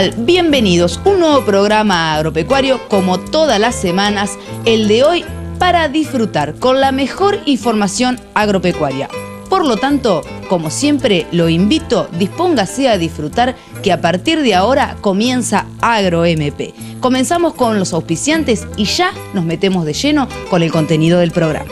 tal? Bienvenidos. Un nuevo programa agropecuario como todas las semanas, el de hoy para disfrutar con la mejor información agropecuaria. Por lo tanto, como siempre, lo invito, dispóngase a disfrutar que a partir de ahora comienza AgroMP. Comenzamos con los auspiciantes y ya nos metemos de lleno con el contenido del programa.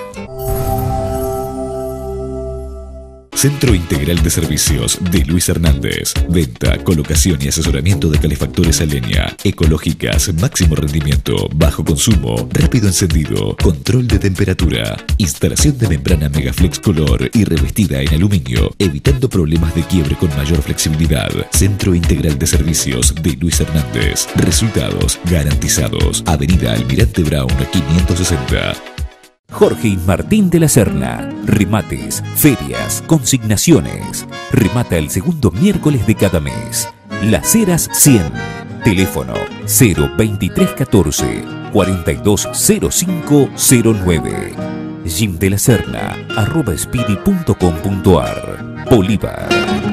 Centro Integral de Servicios de Luis Hernández. Venta, colocación y asesoramiento de calefactores a leña, ecológicas, máximo rendimiento, bajo consumo, rápido encendido, control de temperatura, instalación de membrana Megaflex Color y revestida en aluminio, evitando problemas de quiebre con mayor flexibilidad. Centro Integral de Servicios de Luis Hernández. Resultados garantizados. Avenida Almirante Brown 560. Jorge y Martín de la Serna. Remates, ferias, consignaciones. Remata el segundo miércoles de cada mes. Las Heras 100. Teléfono 02314 420509. jimdelaserna@speedy.com.ar. Bolívar.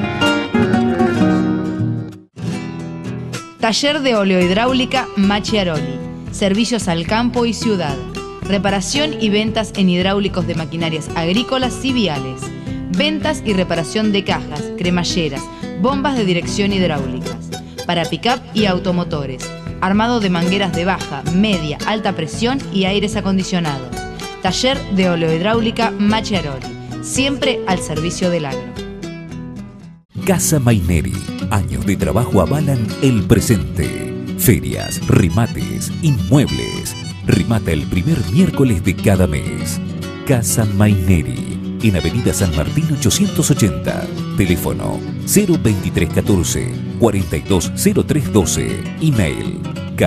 Taller de oleohidráulica Macchiaroli. Servicios al campo y ciudad. Reparación y ventas en hidráulicos de maquinarias agrícolas y viales. Ventas y reparación de cajas, cremalleras, bombas de dirección hidráulicas. Para pick-up y automotores. Armado de mangueras de baja, media, alta presión y aires acondicionados. Taller de oleohidráulica Macchiaroli. Siempre al servicio del agro. Casa Maineri. Años de trabajo avalan el presente. Ferias, remates, inmuebles. Remata el primer miércoles de cada mes. Casa Maineri, en Avenida San Martín 880. Teléfono 02314 420312. Email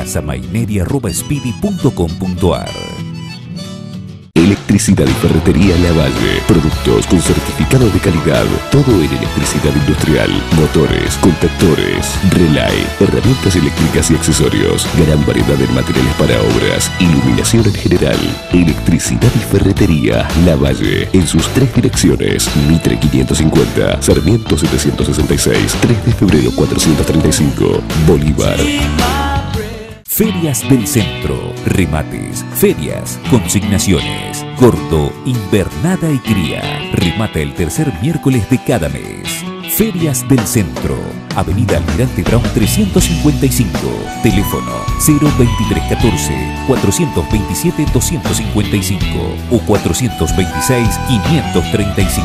casamaineri@speedy.com.ar. Electricidad y ferretería Lavalle. Productos con certificado de calidad. Todo en electricidad industrial. Motores, contactores, relay, herramientas eléctricas y accesorios. Gran variedad de materiales para obras. Iluminación en general. Electricidad y ferretería Lavalle. En sus tres direcciones. Mitre 550, Sarmiento 766, 3 de febrero 435, Bolívar. Ferias del Centro. Remates, ferias, consignaciones. Corto, invernada y cría. Remata el tercer miércoles de cada mes. Ferias del Centro. Avenida Almirante Brown 355. Teléfono 02314 427 255 o 426 535.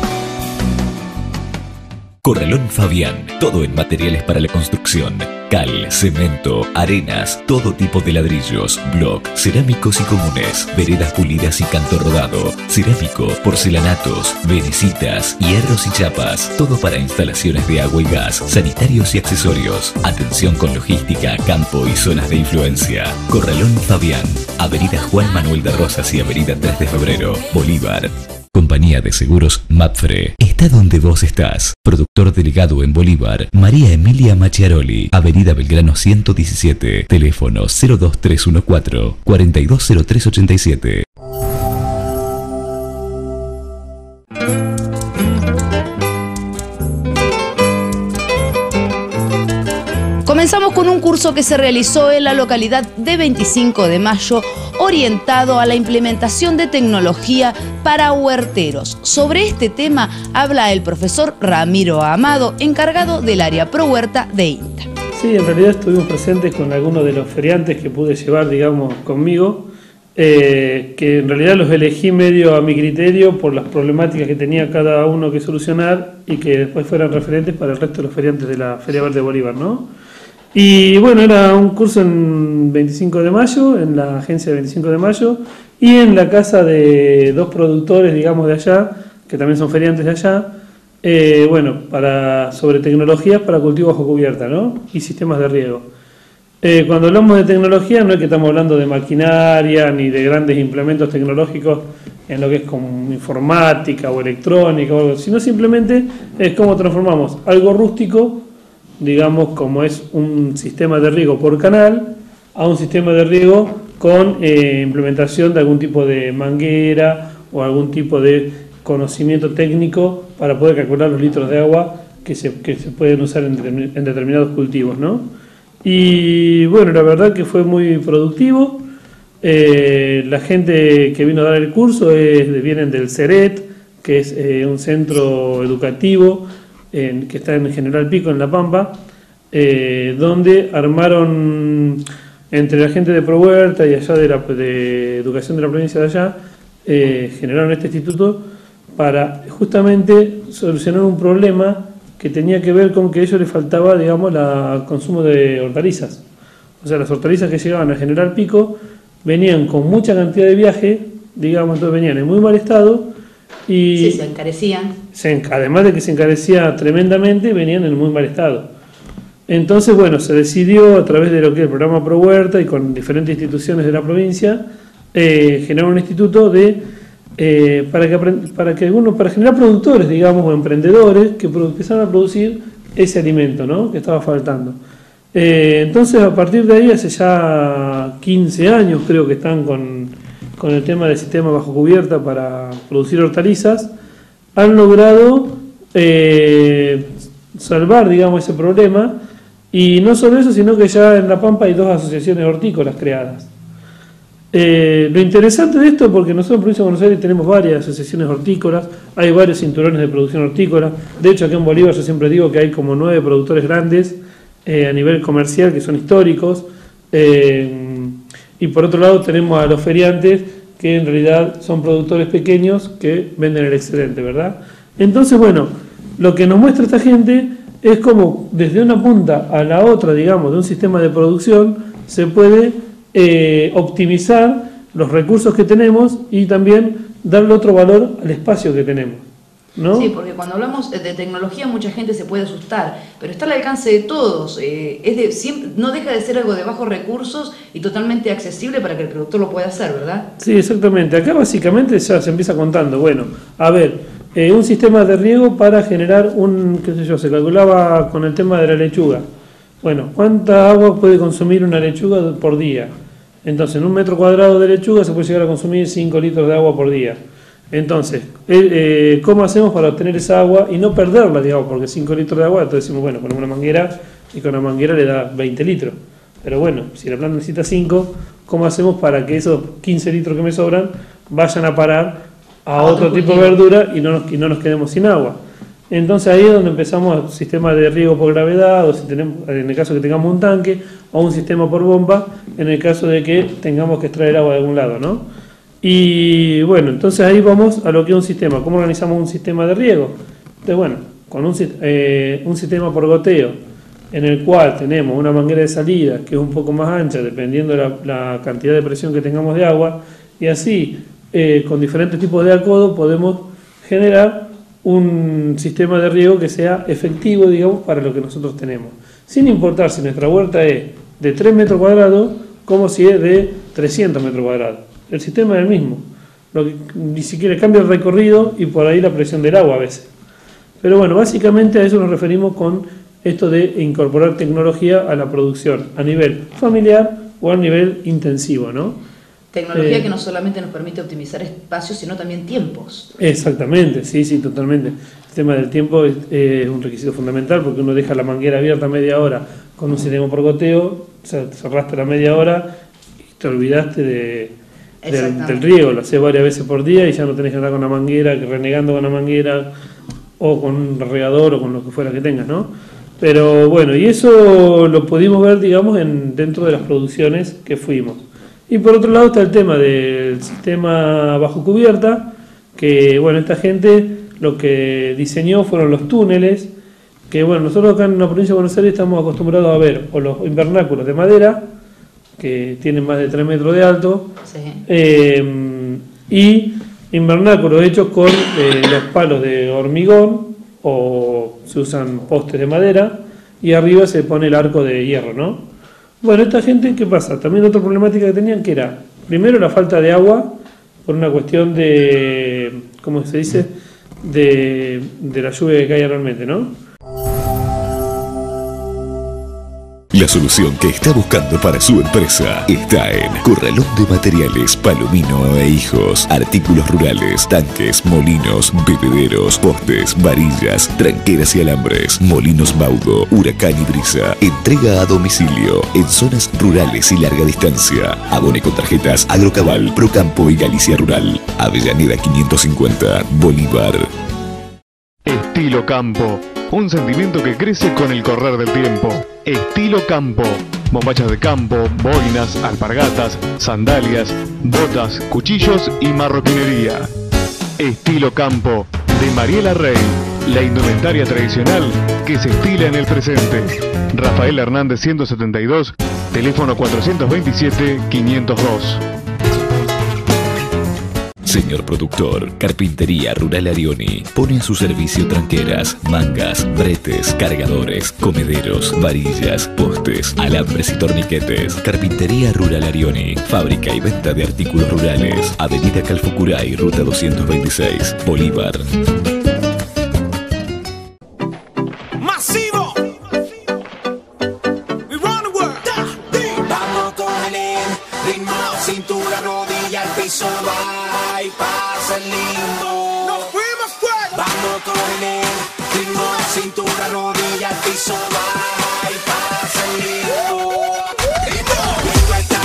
Corralón Fabián, todo en materiales para la construcción. Cal, cemento, arenas, todo tipo de ladrillos, bloc, cerámicos y comunes, veredas pulidas y canto rodado, cerámico, porcelanatos, venecitas, hierros y chapas, todo para instalaciones de agua y gas, sanitarios y accesorios. Atención con logística, campo y zonas de influencia. Corralón Fabián, Avenida Juan Manuel de Rosas y Avenida 3 de Febrero, Bolívar. Compañía de Seguros Mapfre. Está donde vos estás. Productor delegado en Bolívar, María Emilia Macchiaroli. Avenida Belgrano 117. Teléfono 02314 420387. Comenzamos con un curso que se realizó en la localidad de 25 de mayo orientado a la implementación de tecnología para huerteros. Sobre este tema habla el profesor Ramiro Amado, encargado del área Pro Huerta de INTA. Sí, en realidad estuvimos presentes con algunos de los feriantes que pude llevar, digamos, conmigo, que en realidad los elegí medio a mi criterio por las problemáticas que tenía cada uno que solucionar y que después fueran referentes para el resto de los feriantes de la Feria Verde Bolívar, ¿no? Y bueno, era un curso en 25 de mayo, en la agencia de 25 de mayo, y en la casa de dos productores, digamos, de allá, que también son feriantes de allá, sobre tecnologías para cultivo bajo cubierta, ¿no? Y sistemas de riego. Cuando hablamos de tecnología, no es que estamos hablando de maquinaria ni de grandes implementos tecnológicos en lo que es como informática o electrónica, o algo, sino simplemente es cómo transformamos algo rústico, digamos, como es un sistema de riego por canal, a un sistema de riego con implementación de algún tipo de manguera o algún tipo de conocimiento técnico para poder calcular los litros de agua que se pueden usar en determinados cultivos, ¿no? Y bueno, la verdad que fue muy productivo. La gente que vino a dar el curso vienen del CERET, que es un centro educativo que está en General Pico, en La Pampa, donde armaron entre la gente de Prohuerta y allá de educación de la provincia de allá, generaron este instituto para justamente solucionar un problema que tenía que ver con que a ellos les faltaba, digamos, el consumo de hortalizas. O sea, las hortalizas que llegaban a General Pico venían con mucha cantidad de viaje, digamos, entonces venían en muy mal estado y Sí, se encarecían. además de que se encarecía tremendamente, venían en muy mal estado. Entonces, bueno, se decidió a través de lo que es el programa Pro Huerta y con diferentes instituciones de la provincia, generar un instituto para generar productores, digamos, o emprendedores que empezaran a producir ese alimento, ¿no?, que estaba faltando. Entonces, a partir de ahí, hace ya 15 años creo que están con el tema del sistema bajo cubierta para producir hortalizas, han logrado salvar, digamos, ese problema, y no solo eso, sino que ya en La Pampa hay 2 asociaciones hortícolas creadas. Lo interesante de esto, porque nosotros en Provincia de Buenos Aires tenemos varias asociaciones hortícolas, hay varios cinturones de producción hortícola. De hecho, aquí en Bolívar yo siempre digo que hay como 9 productores grandes a nivel comercial que son históricos, y por otro lado tenemos a los feriantes que en realidad son productores pequeños que venden el excedente, ¿verdad? Entonces, bueno, lo que nos muestra esta gente es como desde una punta a la otra, digamos, de un sistema de producción se puede optimizar los recursos que tenemos y también darle otro valor al espacio que tenemos, ¿no? Sí, porque cuando hablamos de tecnología mucha gente se puede asustar, pero está al alcance de todos, no deja de ser algo de bajos recursos y totalmente accesible para que el productor lo pueda hacer, ¿verdad? Sí, exactamente. Acá básicamente ya se empieza contando, bueno, a ver, un sistema de riego para generar se calculaba con el tema de la lechuga. Bueno, ¿cuánta agua puede consumir una lechuga por día? Entonces, en 1 metro cuadrado de lechuga se puede llegar a consumir 5 litros de agua por día. Entonces, ¿cómo hacemos para obtener esa agua y no perderla, digamos? Porque 5 litros de agua, entonces decimos, bueno, ponemos una manguera y con la manguera le da 20 litros. Pero bueno, si la planta necesita 5, ¿cómo hacemos para que esos 15 litros que me sobran vayan a parar a otro tipo de verdura y no nos quedemos sin agua? Entonces ahí es donde empezamos sistemas de riego por gravedad, o si tenemos, en el caso de que tengamos un tanque, o un sistema por bomba, en el caso de que tengamos que extraer agua de algún lado, ¿no? Y bueno, entonces ahí vamos a lo que es un sistema. ¿Cómo organizamos un sistema de riego? Entonces, bueno, con un sistema por goteo, en el cual tenemos una manguera de salida que es un poco más ancha, dependiendo de la cantidad de presión que tengamos de agua, y así, con diferentes tipos de acodo, podemos generar un sistema de riego que sea efectivo, digamos, para lo que nosotros tenemos. Sin importar si nuestra huerta es de 3 metros cuadrados, como si es de 300 metros cuadrados. El sistema es el mismo. Ni siquiera cambia el recorrido y por ahí la presión del agua a veces. Pero bueno, básicamente a eso nos referimos con esto de incorporar tecnología a la producción, a nivel familiar o a nivel intensivo, ¿no? Tecnología que no solamente nos permite optimizar espacios, sino también tiempos. Exactamente, sí, totalmente. El tema del tiempo es un requisito fundamental porque uno deja la manguera abierta media hora con un sistema por goteo, o sea, cerraste la media hora y te olvidaste del riego, lo haces varias veces por día y ya no tenés que andar con la manguera, renegando con la manguera o con un regador o con lo que fuera que tengas, ¿no? Pero bueno, y eso lo pudimos ver, digamos, dentro de las producciones que fuimos. Y por otro lado está el tema del sistema bajo cubierta, que bueno, esta gente lo que diseñó fueron los túneles, que bueno, nosotros acá en la provincia de Buenos Aires estamos acostumbrados a ver o los invernáculos de madera, que tienen más de 3 metros de alto, sí, y invernáculos hechos con los palos de hormigón, o se usan postes de madera, y arriba se pone el arco de hierro, ¿no? Bueno, esta gente, ¿qué pasa? También otra problemática que tenían que era, primero la falta de agua, por una cuestión de, ¿cómo se dice?, de la lluvia que cae realmente, ¿no? La solución que está buscando para su empresa está en Corralón de Materiales Palomino e Hijos. Artículos rurales, tanques, molinos, bebederos, postes, varillas, tranqueras y alambres, molinos Baudo, Huracán y Brisa. Entrega a domicilio en zonas rurales y larga distancia. Abone con tarjetas Agrocabal, Procampo y Galicia Rural. Avellaneda 550, Bolívar. Estilo Campo, un sentimiento que crece con el correr del tiempo. Estilo Campo, bombachas de campo, boinas, alpargatas, sandalias, botas, cuchillos y marroquinería. Estilo Campo, de Mariela Rey, la indumentaria tradicional que se estila en el presente. Rafael Hernández 172, teléfono 427-502. Señor productor, Carpintería Rural Arioni pone a su servicio tranqueras, mangas, bretes, cargadores, comederos, varillas, postes, alambres y torniquetes. Carpintería Rural Arioni, fábrica y venta de artículos rurales. Avenida Calfucuray, Ruta 226, Bolívar. ¡Masivo! Vamos con el ritmo, cintura, rodilla, al piso, va y pasa el lindo. ¡Nos fuimos fuera! Vamos con el ritmo, cintura, rodilla, al piso, va y pasa el lindo. Lengua está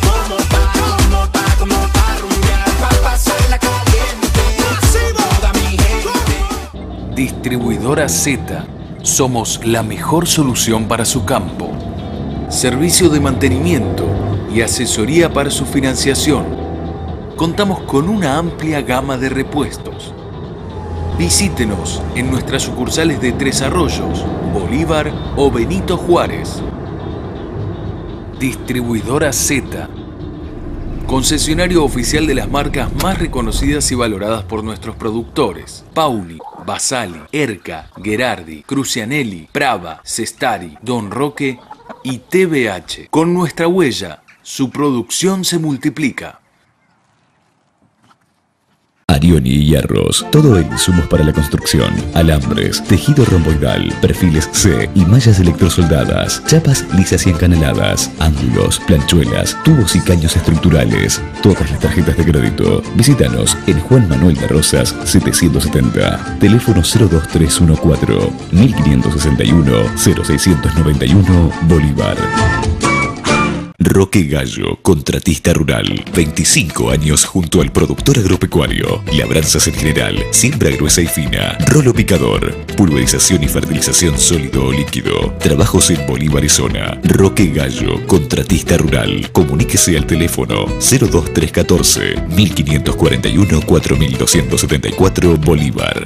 como pa' rumbear, pa' pasarla caliente. Toda mi gente. Distribuidora Z. Somos la mejor solución para su campo. Servicio de mantenimiento y asesoría para su financiación. Contamos con una amplia gama de repuestos. Visítenos en nuestras sucursales de Tres Arroyos, Bolívar o Benito Juárez. Distribuidora Z. Concesionario oficial de las marcas más reconocidas y valoradas por nuestros productores. Pauli, Basali, Erca, Gherardi, Crucianelli, Prava, Cestari, Don Roque y TBH. Con nuestra huella, su producción se multiplica. Arioni y Hierros, todo en insumos para la construcción, alambres, tejido romboidal, perfiles C y mallas electrosoldadas, chapas lisas y encaneladas, ángulos, planchuelas, tubos y caños estructurales, todas las tarjetas de crédito. Visítanos en Juan Manuel de Rosas 770, teléfono 02314 1561 0691 Bolívar. Roque Gallo, contratista rural. 25 años junto al productor agropecuario. Labranzas en general, siembra gruesa y fina, rolo picador, pulverización y fertilización sólido o líquido. Trabajos en Bolívar y zona. Roque Gallo, contratista rural. Comuníquese al teléfono 02314 1541 4274 Bolívar.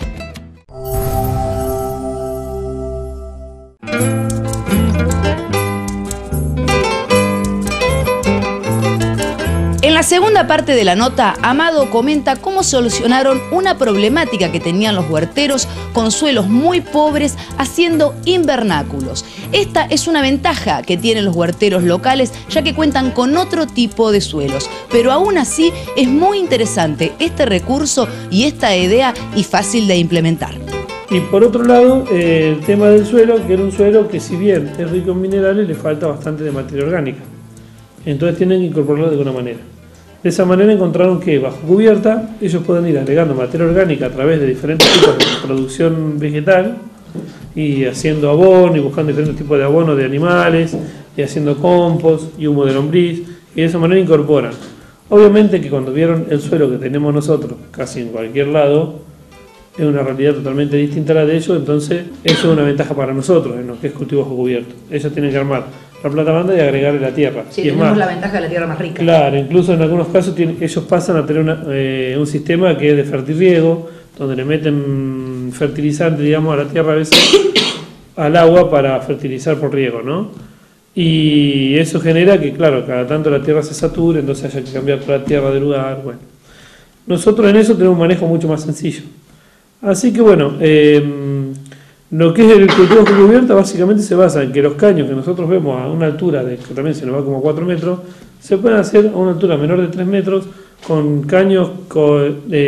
En la segunda parte de la nota, Amado comenta cómo solucionaron una problemática que tenían los huerteros con suelos muy pobres haciendo invernáculos. Esta es una ventaja que tienen los huerteros locales, ya que cuentan con otro tipo de suelos. Pero aún así es muy interesante este recurso y esta idea y fácil de implementar. Y por otro lado, el tema del suelo, que era un suelo que si bien es rico en minerales, le falta bastante de materia orgánica. Entonces tienen que incorporarlo de alguna manera. De esa manera encontraron que bajo cubierta ellos pueden ir agregando materia orgánica a través de diferentes tipos de producción vegetal y haciendo abono y buscando diferentes tipos de abono de animales y haciendo compost y humo de lombriz, y de esa manera incorporan. Obviamente que cuando vieron el suelo que tenemos nosotros casi en cualquier lado, es una realidad totalmente distinta a la de ellos, entonces eso es una ventaja para nosotros en lo que es cultivo bajo cubierto. Ellos tienen que armar la plata banda y agregarle la tierra. Sí, y tenemos más, la ventaja de la tierra más rica. Claro, incluso en algunos casos ellos pasan a tener un sistema que es de fertirriego, donde le meten fertilizante, digamos, a la tierra a veces, al agua para fertilizar por riego, ¿no? Y eso genera que, claro, cada tanto la tierra se sature, entonces haya que cambiar toda la tierra de lugar. Bueno, nosotros en eso tenemos un manejo mucho más sencillo. Así que bueno, lo que es el cultivo bajo cubierta básicamente se basa en que los caños que nosotros vemos a una altura de, que también se nos va como 4 metros, se pueden hacer a una altura menor de 3 metros con caños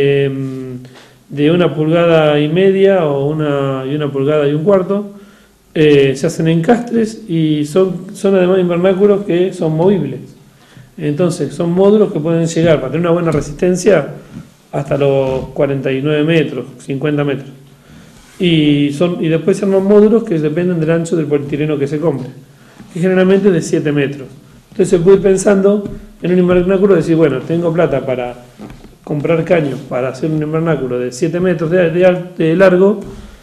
de 1,5 pulgadas o 1,25 pulgadas, se hacen encastres y son además invernáculos que son movibles. Entonces son módulos que pueden llegar, para tener una buena resistencia, hasta los 49 metros, 50 metros. Y después se arman módulos que dependen del ancho del polietileno que se compre, que generalmente es de 7 metros. Entonces se puede ir pensando en un invernáculo, decir, bueno, tengo plata para comprar caños para hacer un invernáculo de 7 metros de largo,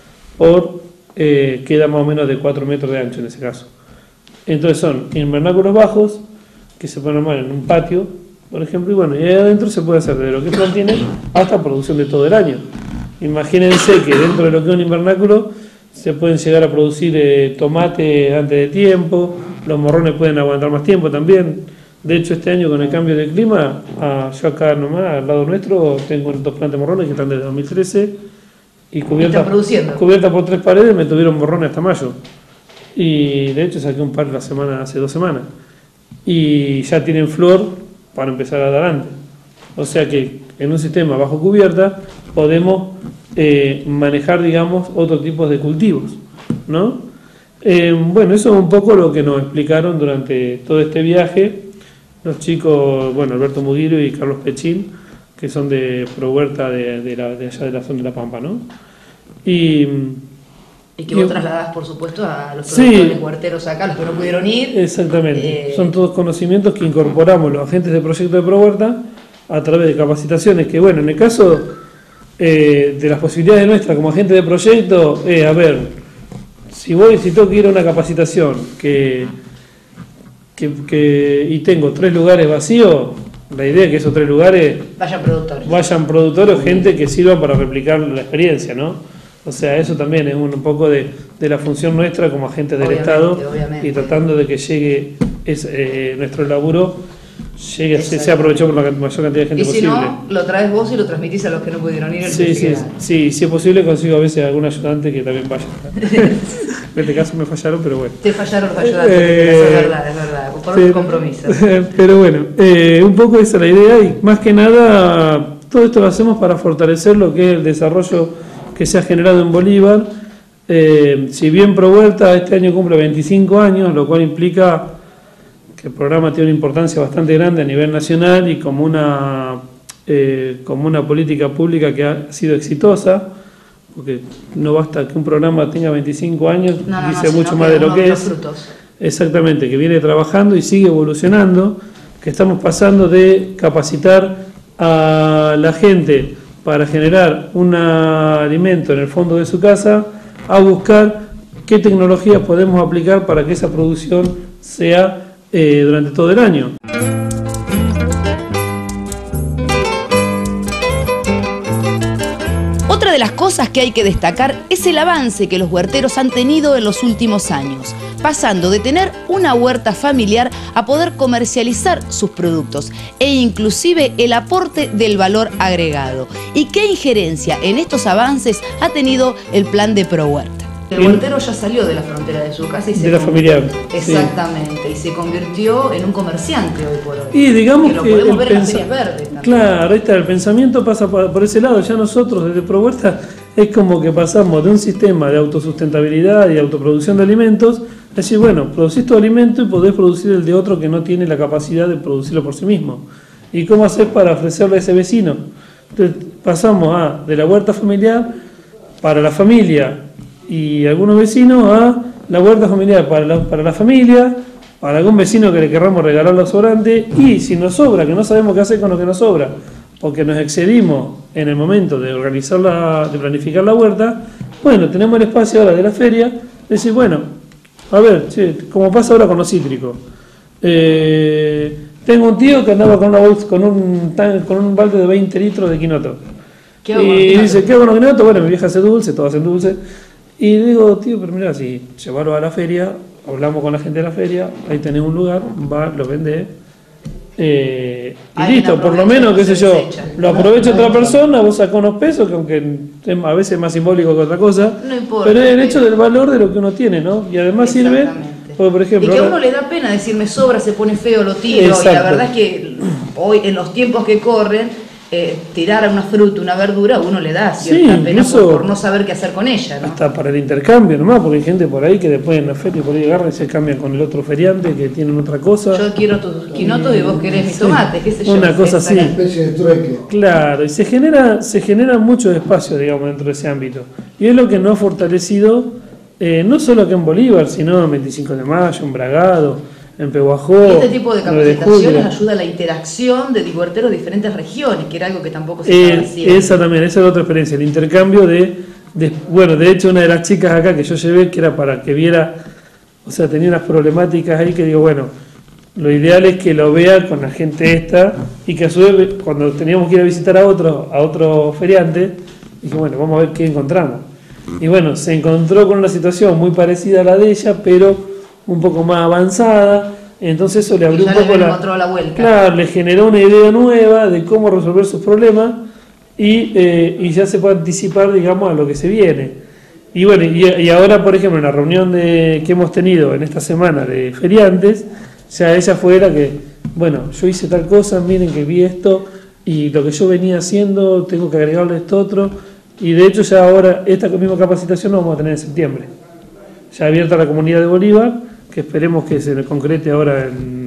queda más o menos de 4 metros de ancho en ese caso. Entonces son invernáculos bajos que se pueden armar en un patio, por ejemplo, y bueno, y ahí adentro se puede hacer desde lo que mantiene hasta producción de todo el año. Imagínense que dentro de lo que es un invernáculo se pueden llegar a producir tomate antes de tiempo, los morrones pueden aguantar más tiempo también. De hecho, este año con el cambio de clima, yo acá nomás, al lado nuestro, tengo 2 plantas de morrones que están desde 2013 y cubiertas por 3 paredes, me tuvieron morrones hasta mayo. Y de hecho saqué un par hace 2 semanas. Y ya tienen flor para empezar a dar antes. O sea que en un sistema bajo cubierta podemos manejar, digamos, otro tipo de cultivos, ¿no? Bueno, eso es un poco lo que nos explicaron durante todo este viaje los chicos, bueno, Alberto Muguiro y Carlos Pechín, que son de Prohuerta de allá de la zona de La Pampa, ¿no? Y que vos trasladás, por supuesto, a los productores huerteros acá, los que no pudieron ir. Exactamente. Son todos conocimientos que incorporamos los agentes de proyecto de Prohuerta a través de capacitaciones que, bueno, en el caso de las posibilidades nuestras como agente de proyecto, a ver, si tengo que ir a una capacitación y tengo 3 lugares vacíos, la idea es que esos 3 lugares vayan productores o gente que sirva para replicar la experiencia, ¿no? O sea, eso también es un poco de la función nuestra como agentes del Estado, y tratando de que llegue nuestro laburo, sea aprovechado por la mayor cantidad de gente posible. Y si no, lo traes vos y lo transmitís a los que no pudieron ir. Sí, si es posible consigo a veces algún ayudante que también vaya. En este caso me fallaron, pero bueno. Te fallaron los ayudantes, es verdad, por un compromiso. Pero bueno, un poco esa es la idea, y más que nada todo esto lo hacemos para fortalecer lo que es el desarrollo que se ha generado en Bolívar. Si bien Prohuerta este año cumple 25 años, lo cual implica que el programa tiene una importancia bastante grande a nivel nacional y como una política pública que ha sido exitosa, porque no basta que un programa tenga 25 años, dice mucho más de lo que es. Exactamente, que viene trabajando y sigue evolucionando, que estamos pasando de capacitar a la gente para generar un alimento en el fondo de su casa a buscar qué tecnologías podemos aplicar para que esa producción sea durante todo el año. Otra de las cosas que hay que destacar es el avance que los huerteros han tenido en los últimos años, pasando de tener una huerta familiar a poder comercializar sus productos e inclusive el aporte del valor agregado. ¿Y qué injerencia en estos avances ha tenido el plan de Prohuerta? El huertero ya salió de la frontera de su casa y se familiar. Exactamente, sí. Y se convirtió en un comerciante hoy por hoy. Y digamos que lo podemos ver en las ferias verdes también. Claro, ahí está, el pensamiento pasa por ese lado. Ya nosotros desde Prohuerta es como que pasamos de un sistema de autosustentabilidad y autoproducción de alimentos, a decir, bueno, producís tu alimento y podés producir el de otro que no tiene la capacidad de producirlo por sí mismo. ¿Y cómo hacer para ofrecerle a ese vecino? Entonces pasamos de la huerta familiar para la familia y algunos vecinos a la huerta familiar para la familia, para algún vecino que le querramos regalar los sobrantes, y si nos sobra, que no sabemos qué hacer con lo que nos sobra, porque nos excedimos en el momento de de planificar la huerta, bueno, tenemos el espacio ahora de la feria, decir, bueno, a ver, como pasa ahora con los cítricos, tengo un tío que andaba con un balde de 20 litros de quinoto, y dice, ¿qué hago con los quinoto? Bueno, mi vieja hace dulce, todos hacen dulce. Y digo, tío, pero mira, si llevarlo a la feria, hablamos con la gente de la feria, ahí tenés un lugar, va, lo vende, y listo, por lo menos, qué sé yo, lo aprovecha otra persona, vos sacás unos pesos, que aunque a veces es más simbólico que otra cosa, no importa, pero es el hecho del valor de lo que uno tiene, ¿no? Y además sirve, porque, por ejemplo, y que a uno le da pena decir, me sobra, se pone feo, lo tiro, y la verdad es que hoy, en los tiempos que corren, tirar una fruta, una verdura, uno le da cierta pena por no saber qué hacer con ella, ¿no? Hasta para el intercambio nomás, porque hay gente por ahí que después en la feria por ahí agarran y se cambian con el otro feriante que tienen otra cosa. Yo quiero tus quinotos y vos querés mis tomates, qué sé yo. Una cosa así. Una especie de trueque. Claro, y se genera mucho espacio, digamos, dentro de ese ámbito. Y es lo que nos ha fortalecido, no solo acá en Bolívar, sino en 25 de Mayo, en Bragado, en Pehuajó. Este tipo de capacitaciones ayuda a la interacción de huerteros de diferentes regiones, que era algo que tampoco se estaba haciendo. Esa también, esa es la otra experiencia, el intercambio bueno, de hecho una de las chicas acá que yo llevé, que era para que viera, o sea, tenía unas problemáticas ahí que digo, bueno, lo ideal es que lo vea con la gente esta, y que a su vez, cuando teníamos que ir a visitar a otro feriante, dije, bueno, vamos a ver qué encontramos. Y bueno, se encontró con una situación muy parecida a la de ella, pero un poco más avanzada, entonces eso le abrió un poco la vuelta. Claro, le generó una idea nueva de cómo resolver sus problemas y ya se puede anticipar, digamos, a lo que se viene. Y bueno, y ahora, por ejemplo, en la reunión que hemos tenido en esta semana de feriantes, ya ella fue la que, bueno, yo hice tal cosa, miren que vi esto, y lo que yo venía haciendo, tengo que agregarle esto otro, y de hecho ya ahora esta misma capacitación la vamos a tener en septiembre. Ya abierta a la comunidad de Bolívar, que esperemos que se concrete ahora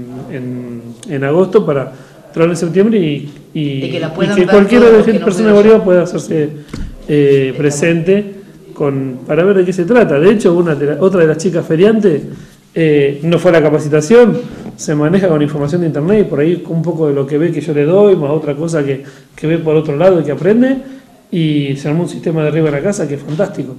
en agosto para entrar en septiembre y que cualquiera de las personas de Bolívar pueda hacerse presente para ver de qué se trata. De hecho, otra de las chicas feriantes no fue a la capacitación, se maneja con información de internet y por ahí un poco de lo que ve que yo le doy, más otra cosa que ve por otro lado y que aprende, y se armó un sistema de arriba en la casa que es fantástico.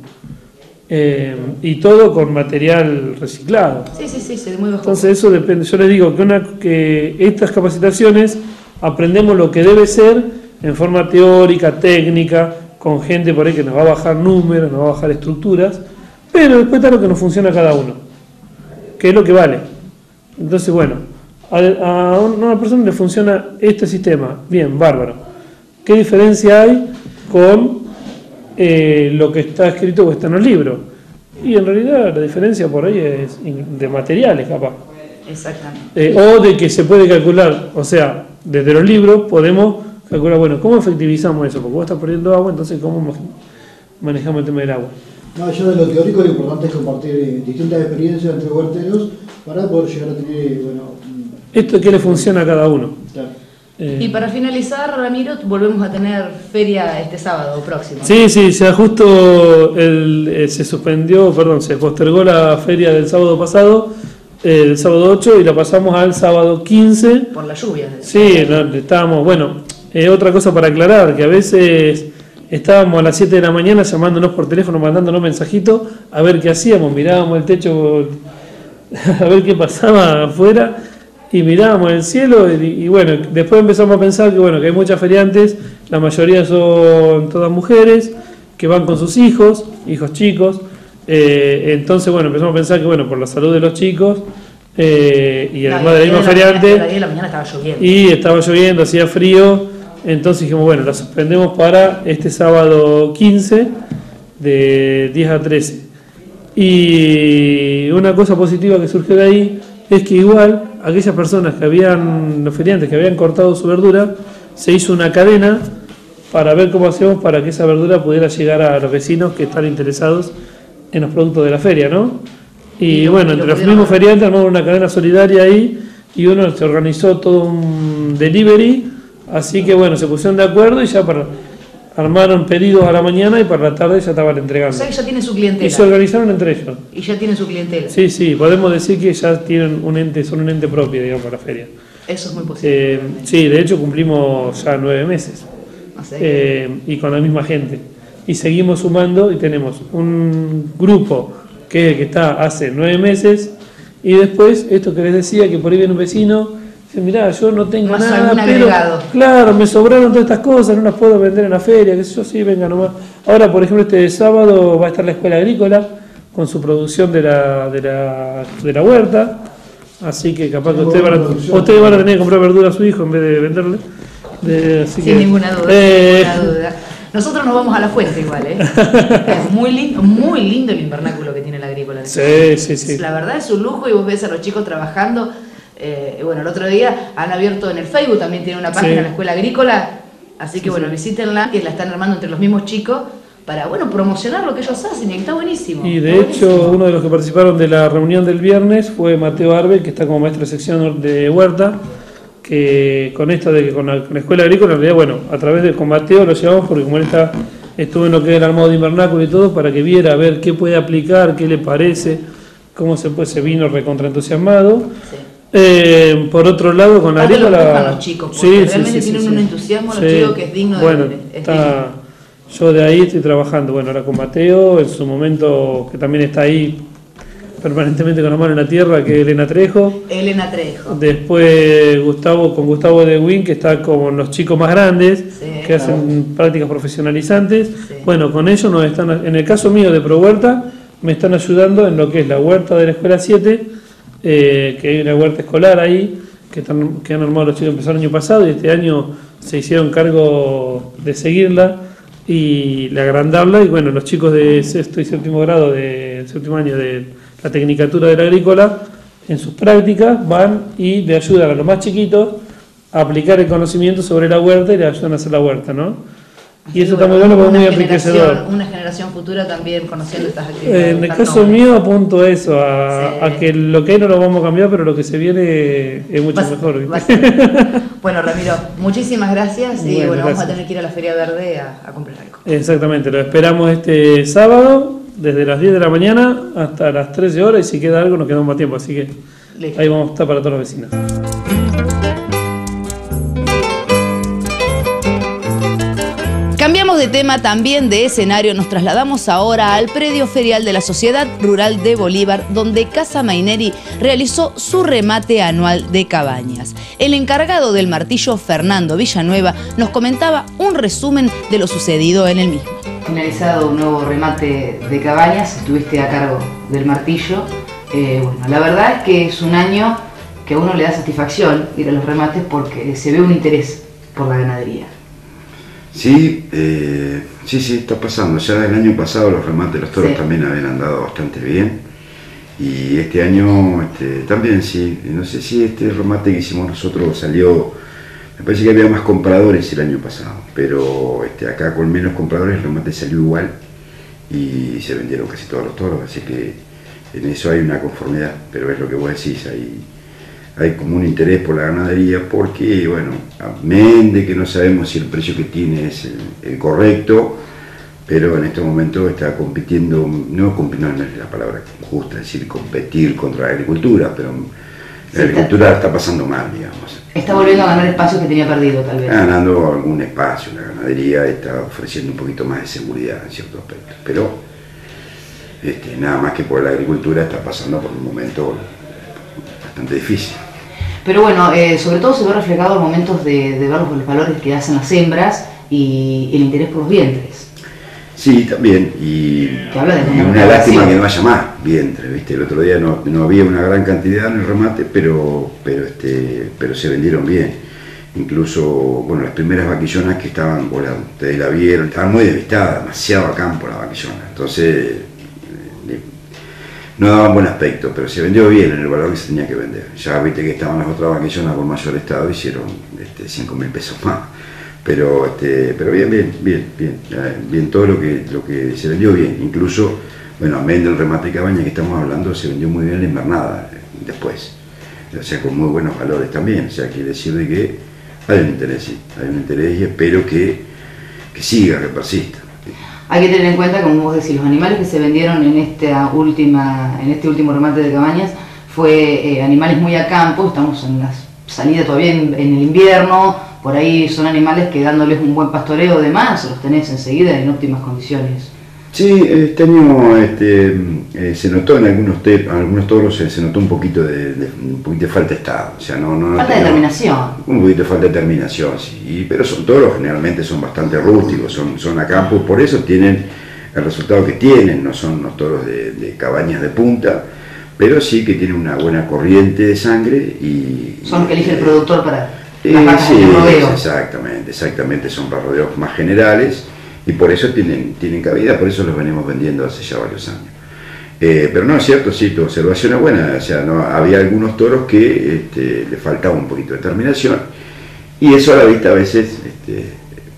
Y todo con material reciclado. Sí, muy bajo. Entonces eso depende. Yo les digo que estas capacitaciones aprendemos lo que debe ser en forma teórica, técnica, con gente por ahí que nos va a bajar números, nos va a bajar estructuras, pero después está lo que nos funciona a cada uno, que es lo que vale. Entonces, bueno, a una persona le funciona este sistema, bien, bárbaro. ¿Qué diferencia hay con lo que está escrito o está en el libro? Y en realidad la diferencia por ahí es de materiales, capaz. Exactamente. O de que se puede calcular, o sea, desde los libros podemos calcular, bueno, ¿cómo efectivizamos eso? Porque vos estás perdiendo agua, entonces ¿cómo manejamos el tema del agua? No, yo de lo teórico lo importante es compartir distintas experiencias entre huerteros para poder llegar a tener, bueno... Esto es que le funciona a cada uno. Claro. Y para finalizar, Ramiro, volvemos a tener feria este sábado próximo. Sí, ya justo se postergó la feria del sábado pasado, el sábado 8, y la pasamos al sábado 15. Por la lluvia. Sí, estábamos, bueno, otra cosa para aclarar, que a veces estábamos a las 7 de la mañana llamándonos por teléfono, mandándonos mensajitos, a ver qué hacíamos, mirábamos el techo, a ver qué pasaba afuera, y mirábamos el cielo y bueno, después empezamos a pensar que bueno, que hay muchas feriantes, la mayoría son todas mujeres, que van con sus hijos chicos, entonces bueno, empezamos a pensar que bueno, por la salud de los chicos, y además de la misma feriante, la mañana estaba lloviendo. Y estaba lloviendo, hacía frío, entonces dijimos bueno, la suspendemos para este sábado 15, de 10 a 13. Y una cosa positiva que surgió de ahí es que igual aquellas personas los feriantes que habían cortado su verdura, se hizo una cadena para ver cómo hacemos para que esa verdura pudiera llegar a los vecinos que están interesados en los productos de la feria, ¿no? Y bueno, entre los mismos feriantes armamos una cadena solidaria ahí y uno se organizó todo un delivery, así que bueno, se pusieron de acuerdo y ya armaron pedidos a la mañana y para la tarde ya estaban entregando. O sea que ya tienen su clientela. Y se organizaron entre ellos. Y ya tienen su clientela. Sí, podemos decir que ya tienen son un ente propio, digamos, para la feria. Eso es muy posible. Sí, de hecho cumplimos ya 9 meses. Y con la misma gente. Y seguimos sumando y tenemos un grupo que está hace 9 meses y después, esto que les decía, que por ahí viene un vecino, dice, mirá, yo no tengo más nada, pero agregado. Claro, me sobraron todas estas cosas, no las puedo vender en la feria, qué sé yo, sí, venga nomás. Ahora, por ejemplo, este sábado va a estar la Escuela Agrícola con su producción de la huerta, así que capaz que ustedes van a tener que comprar verdura a su hijo en vez de venderle. Sin ninguna duda. Nosotros nos vamos a la fuente igual, Es muy lindo el invernáculo que tiene la Agrícola. Sí. La verdad es un lujo y vos ves a los chicos trabajando. Bueno, el otro día han abierto en el Facebook, también tiene una página, la Escuela Agrícola, Así que bueno, visítenla, que la están armando entre los mismos chicos para, bueno, promocionar lo que ellos hacen, y está buenísimo. Y de hecho, uno de los que participaron de la reunión del viernes fue Mateo Arbe, que está como maestro de sección de huerta, que con esto de que con la escuela agrícola, en realidad, bueno, a través de con Mateo lo llevamos porque como él estuvo en lo que es el armado de invernáculo y todo, para que viera a ver qué puede aplicar, qué le parece, cómo se vino recontraentusiasmado. Sí. Por otro lado, con la agrícola, los chicos, porque realmente tienen un entusiasmo los chicos que es digno bueno, yo de ahí estoy trabajando, bueno, ahora con Mateo, en su momento, que también está ahí permanentemente con la mano en la tierra, que es Elena Trejo. Después con Gustavo de Win, que está con los chicos más grandes, que hacen prácticas profesionalizantes. Sí. Bueno, con ellos nos están, en el caso mío de Pro Huerta, me están ayudando en lo que es la huerta de la Escuela 7, que hay una huerta escolar ahí, que han armado los chicos, empezaron el año pasado, y este año se hicieron cargo de seguirla y de agrandarla, y bueno, los chicos de sexto y séptimo grado, de séptimo año de la Tecnicatura de la Agrícola, en sus prácticas van y le ayudan a los más chiquitos a aplicar el conocimiento sobre la huerta y le ayudan a hacer la huerta, ¿no? Y eso está muy bueno porque es muy enriquecedor. Una generación futura también conociendo estas actividades. En el caso mío apunto a eso, a que lo que hay no lo vamos a cambiar, pero lo que se viene es mucho mejor. Bueno, Ramiro, muchísimas gracias y bueno, vamos a tener que ir a la Feria Verde a comprar algo. Exactamente, lo esperamos este sábado desde las 10 de la mañana hasta las 13 horas, y si queda algo nos quedamos más tiempo, así que listo. Ahí vamos a estar para todos los vecinos. Cambiamos de tema, también de escenario, nos trasladamos ahora al predio ferial de la Sociedad Rural de Bolívar, donde Casa Maineri realizó su remate anual de cabañas. El encargado del martillo, Fernando Villanueva, nos comentaba un resumen de lo sucedido en el mismo. Finalizado un nuevo remate de cabañas, estuviste a cargo del martillo. Bueno, la verdad es que es un año que a uno le da satisfacción ir a los remates porque se ve un interés por la ganadería. Sí, sí, está pasando. Ya el año pasado los remates de los toros también habían andado bastante bien. Y este año también sí. No sé si este remate que hicimos nosotros salió... Me parece que había más compradores el año pasado. Pero acá con menos compradores el remate salió igual. Y se vendieron casi todos los toros. Así que en eso hay una conformidad. Pero es lo que vos decís, hay como un interés por la ganadería porque, bueno, amén de que no sabemos si el precio que tiene es el correcto, pero en este momento está compitiendo, no es la palabra justa, es decir, competir contra la agricultura, pero la agricultura está pasando mal, digamos. Está volviendo a ganar espacio que tenía perdido, tal vez. Está ganando algún espacio, la ganadería está ofreciendo un poquito más de seguridad en ciertos aspectos, pero nada más que por la agricultura está pasando por un momento bastante difícil. Pero bueno, sobre todo se ve reflejado en momentos de ver los valores que hacen las hembras y el interés por los vientres. Sí, también, y una lástima que no haya más vientres, ¿viste? El otro día no había una gran cantidad en el remate, pero se vendieron bien. Incluso, bueno, las primeras vaquillonas que estaban, ustedes la vieron, estaban muy devistadas, demasiado a campo la vaquillona, entonces no daban buen aspecto, pero se vendió bien en el valor que se tenía que vender. Ya viste que estaban las otras vaquillonas con mayor estado, hicieron 5.000 pesos más. Pero bien, todo lo que se vendió bien. Incluso, bueno, amén del remate de cabaña que estamos hablando, se vendió muy bien la invernada después. O sea, con muy buenos valores también. O sea, quiere decir de que hay un interés, sí, hay un interés y espero que siga, que persista. Hay que tener en cuenta, como vos decís, los animales que se vendieron en este último remate de cabañas fue animales muy a campo. Estamos en la salida todavía en el invierno, por ahí son animales que dándoles un buen pastoreo de más los tenés enseguida en óptimas condiciones. Sí, este año se notó en algunos toros se notó un poquito de falta de estado, o sea, falta de determinación. Un poquito de falta de determinación, sí, pero son toros, generalmente son bastante rústicos, son a campo, por eso tienen el resultado que tienen, no son unos toros de cabañas de punta, pero sí que tienen una buena corriente de sangre y... Son los que elige el productor para sí, exactamente, son para rodeos más generales, y por eso tienen cabida, por eso los venimos vendiendo hace ya varios años. Pero no, es cierto, sí, tu observación es buena, o sea, había algunos toros que le faltaba un poquito de determinación, y eso a la vista a veces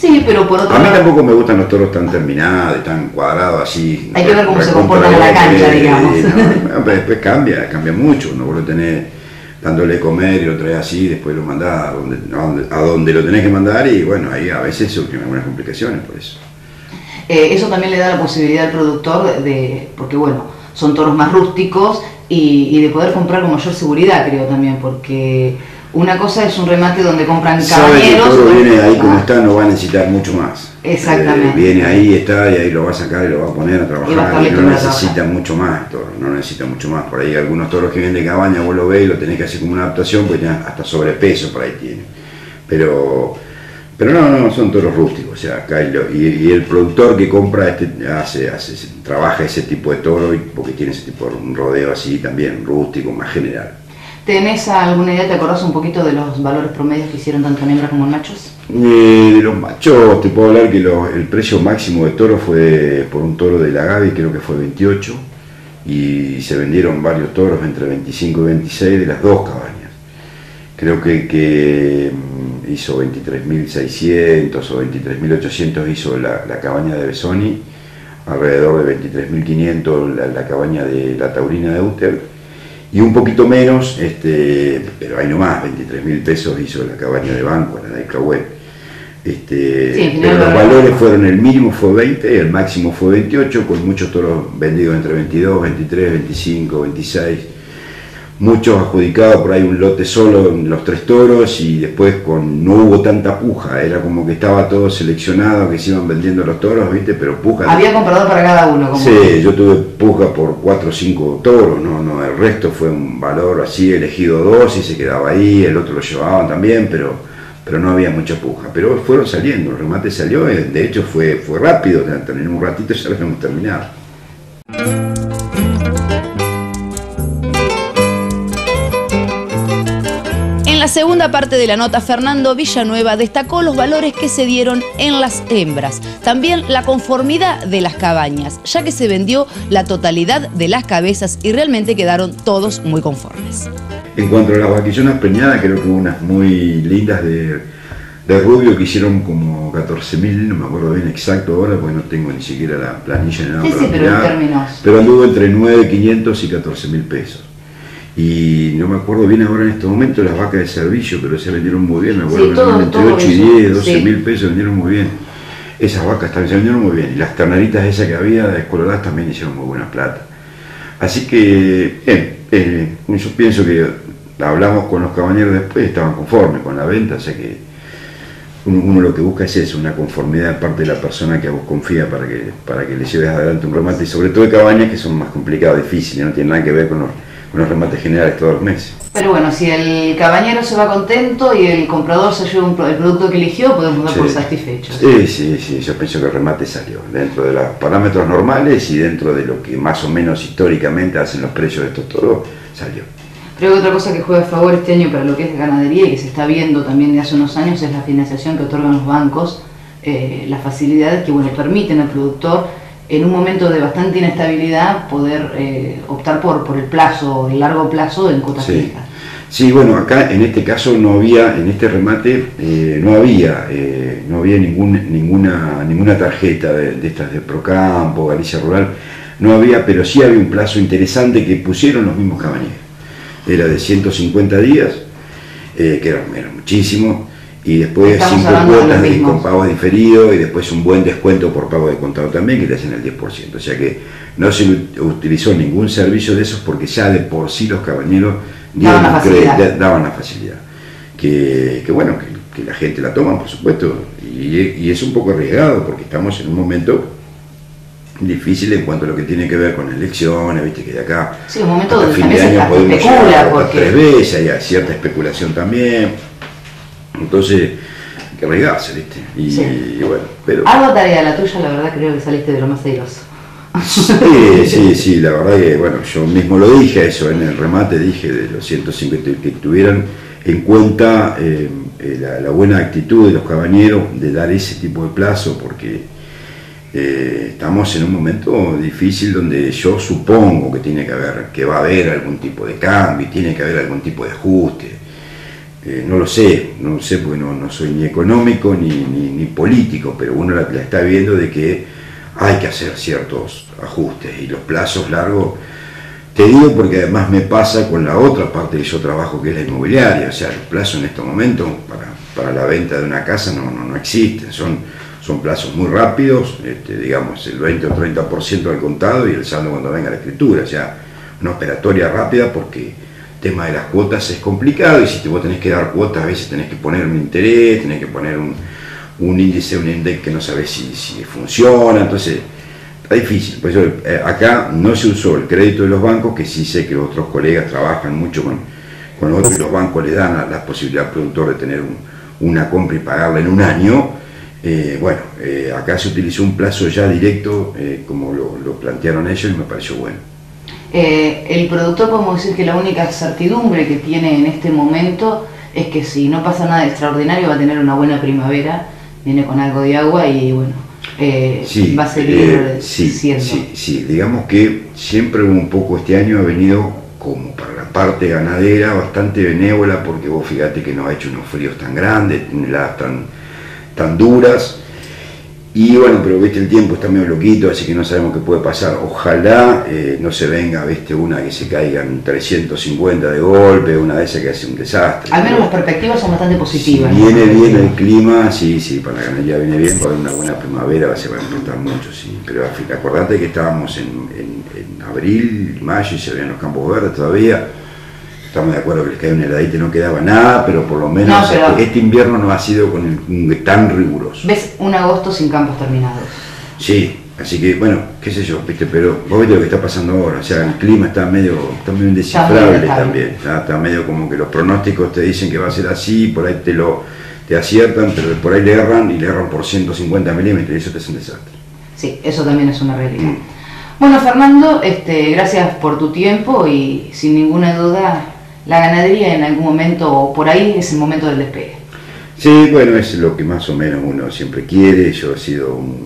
Sí, pero por otro A mí lado... tampoco me gustan los toros tan terminados y tan cuadrados así. Hay que ver cómo se comportan en la cancha, digamos. No, pero después cambia mucho. Uno lo tenés dándole comer y lo traes así, después lo mandás a donde lo tenés que mandar y bueno, ahí a veces surgen algunas complicaciones por eso. Eso también le da la posibilidad al productor porque bueno, son toros más rústicos y de poder comprar con mayor seguridad, creo también, porque una cosa es un remate donde compran caballeros. Sabe que el toro viene ahí como está, no va a necesitar mucho más. Exactamente. Viene ahí, está, y ahí lo va a sacar y lo va a poner a trabajar. Y no necesita mucho más el toro, no necesita mucho más. Por ahí algunos toros que vienen de cabaña, vos lo ves y lo tenés que hacer como una adaptación, porque hasta sobrepeso por ahí tiene. Pero no, son toros rústicos. O sea, acá y el productor que compra trabaja ese tipo de toro porque tiene ese tipo de rodeo así también, rústico, más general. ¿Tenés alguna idea, te acordás un poquito de los valores promedios que hicieron tanto en hembras como en machos? De los machos te puedo hablar que el precio máximo de toro fue por un toro de la Gaby, creo que fue 28, y se vendieron varios toros entre 25 y 26 de las dos cabañas. Creo que hizo 23.600 o 23.800 hizo la cabaña de Besoni, alrededor de 23.500 la cabaña de la Taurina de Uter. Y un poquito menos, pero ahí nomás, 23.000 pesos hizo la cabaña de Banco, la de Cahué. Pero los valores fueron, el mínimo fue 20, el máximo fue 28, con muchos toros vendidos entre 22, 23, 25, 26. Muchos adjudicados por ahí un lote solo en los 3 toros y después no hubo tanta puja, era como que estaba todo seleccionado, que se iban vendiendo los toros, ¿viste? Pero puja... Había comprador para cada uno. Sí, yo tuve puja por 4 o 5 toros, no, el resto fue un valor así, elegido 2 y se quedaba ahí, el otro lo llevaban también, pero no había mucha puja. Pero fueron saliendo, el remate salió, de hecho fue rápido, en un ratito ya lo habíamos terminado. En la segunda parte de la nota, Fernando Villanueva destacó los valores que se dieron en las hembras, también la conformidad de las cabañas, ya que se vendió la totalidad de las cabezas y realmente quedaron todos muy conformes. En cuanto a las vaquillonas preñadas, creo que hubo unas muy lindas de rubio que hicieron como 14.000, no me acuerdo bien exacto ahora, porque no tengo ni siquiera la planilla ni nada. Sí, pero en términos. Pero anduvo entre 9.500 y 14.000 pesos. Y no me acuerdo bien ahora en estos momentos las vacas de servicio, pero se vendieron muy bien, me acuerdo, sí, entre 8 y 10, 12.000 pesos vendieron muy bien. Esas vacas también se vendieron muy bien, y las terneritas esas que había descoloradas también hicieron muy buena plata. Así que, yo pienso que hablamos con los cabañeros después, estaban conformes con la venta, o sea que uno lo que busca es eso, una conformidad de parte de la persona que a vos confía para que le lleves adelante un remate, y sobre todo de cabañas que son más complicados, difíciles, no tienen nada que ver con los remates generales todos los meses. Pero bueno, si el cabañero se va contento y el comprador se lleva el producto que eligió, podemos dar por satisfechos. Sí, yo pienso que el remate salió dentro de los parámetros normales y dentro de lo que más o menos históricamente hacen los precios de estos toros, salió. Creo que otra cosa que juega a favor este año para lo que es ganadería y que se está viendo también de hace unos años es la financiación que otorgan los bancos, las facilidades que permiten al productor en un momento de bastante inestabilidad poder optar por el plazo, el largo plazo en cuotas fijas. Sí, bueno, acá en este caso no había, en este remate no había ninguna tarjeta de estas de Procampo, Galicia Rural, no había, pero sí había un plazo interesante que pusieron los mismos cabañeros. Era de 150 días, que era muchísimo, y después 5 cuotas con pago diferido y después un buen descuento por pago de contado también, que te hacen el 10%. O sea que no se utilizó ningún servicio de esos porque ya de por sí los cabañeros daban la facilidad. Que la gente la toma, por supuesto, y es un poco arriesgado porque estamos en un momento difícil en cuanto a lo que tiene que ver con elecciones, viste que de acá un momento hasta fin de año podemos llegar a 3 veces, hay cierta especulación también, entonces hay que arriesgarse, viste, y bueno, pero... Algo tarea la tuya, la verdad creo que saliste de lo más airoso. Sí, la verdad que yo mismo lo dije eso en el remate, dije de los 150 que tuvieran en cuenta la buena actitud de los cabañeros de dar ese tipo de plazo, porque estamos en un momento difícil donde yo supongo que va a haber algún tipo de cambio, tiene que haber algún tipo de ajuste. no lo sé porque no soy ni económico ni político, pero uno la está viendo de que hay que hacer ciertos ajustes y los plazos largos. Te digo porque además me pasa con la otra parte que yo trabajo, que es la inmobiliaria. O sea, los plazos en este momento para la venta de una casa no existen, son plazos muy rápidos, digamos el 20 o 30% al contado y el saldo cuando venga la escritura. O sea, una operatoria rápida, porque el tema de las cuotas es complicado, y si vos tenés que dar cuotas, a veces tenés que poner un interés, tenés que poner un índice, un index que no sabés si funciona, entonces está difícil. Por eso acá no se usó el crédito de los bancos, que sí sé que los otros colegas trabajan mucho con los otros, y los bancos le dan la posibilidad al productor de tener una compra y pagarla en un año. Acá se utilizó un plazo ya directo, como lo plantearon ellos, y me pareció bueno. El productor, podemos decir que la única certidumbre que tiene en este momento es que si no pasa nada extraordinario va a tener una buena primavera, viene con algo de agua y bueno, va a seguir siendo. Sí, digamos que siempre un poco este año ha venido como para la parte ganadera bastante benévola, porque vos fíjate que no ha hecho unos fríos tan grandes, heladas tan duras. Y bueno, pero viste, el tiempo está medio loquito, así que no sabemos qué puede pasar. Ojalá no se venga, viste, una que se caigan 350 de golpe, una de esas que hace un desastre. Al menos las perspectivas son bastante positivas. Si viene bien el clima, sí, para la ganadería viene bien, para una buena primavera se va a enfrentar mucho, sí. Pero acordate que estábamos en abril, mayo, y se veían los campos verdes todavía. Estamos de acuerdo que les cae un heladito y no quedaba nada, pero por lo menos este invierno no ha sido tan riguroso. ¿Ves un agosto sin campos terminados? Sí, así que bueno, qué sé yo, viste, pero vos viste lo que está pasando ahora. O sea, el clima está medio indescifrable también. Está medio como que los pronósticos te dicen que va a ser así, por ahí te aciertan, pero por ahí le erran por 150 milímetros, y eso te es un desastre. Sí, eso también es una realidad. Bueno, Fernando, gracias por tu tiempo, y sin ninguna duda la ganadería en algún momento, o por ahí, es el momento del despegue. Sí, bueno, es lo que más o menos uno siempre quiere. Yo he sido un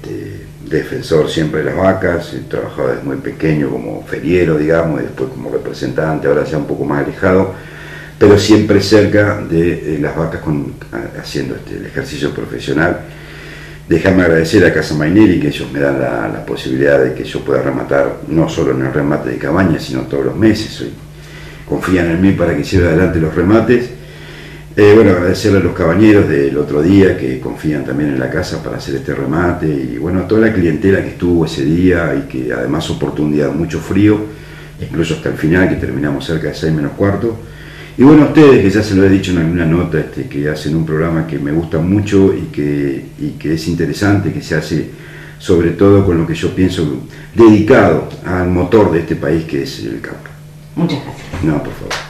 defensor siempre de las vacas, he trabajado desde muy pequeño como feriero, digamos, y después como representante, ahora ya un poco más alejado, pero siempre cerca de las vacas, haciendo el ejercicio profesional. Déjame agradecer a Casa Maineri, que ellos me dan la posibilidad de que yo pueda rematar, no solo en el remate de cabañas, sino todos los meses. Hoy confían en mí para que lleve adelante los remates. Agradecerle a los cabañeros del otro día, que confían también en la casa para hacer este remate, y bueno, a toda la clientela que estuvo ese día, y que además soportó un día de mucho frío, incluso hasta el final, que terminamos cerca de 6 menos cuarto. Y bueno, a ustedes, que ya se lo he dicho en alguna nota, que hacen un programa que me gusta mucho y que es interesante, que se hace sobre todo con lo que yo pienso, dedicado al motor de este país, que es el campo. Muchas gracias. No, por favor.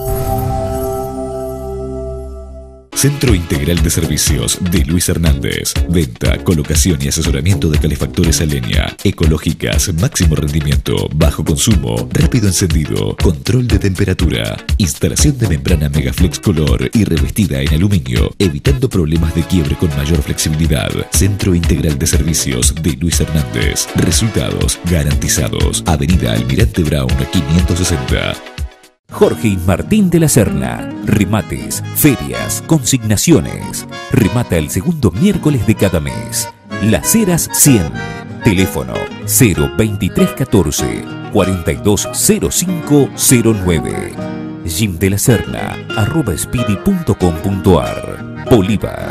Centro Integral de Servicios de Luis Hernández. Venta, colocación y asesoramiento de calefactores a leña, ecológicas, máximo rendimiento, bajo consumo, rápido encendido, control de temperatura, instalación de membrana Megaflex Color y revestida en aluminio, evitando problemas de quiebre con mayor flexibilidad. Centro Integral de Servicios de Luis Hernández. Resultados garantizados. Avenida Almirante Brown 560. Jorge y Martín de la Serna. Remates, ferias, consignaciones. Remata el segundo miércoles de cada mes. Las Heras 100. Teléfono 02314 420509. Jim de la Serna @speedy.com.ar. Bolívar.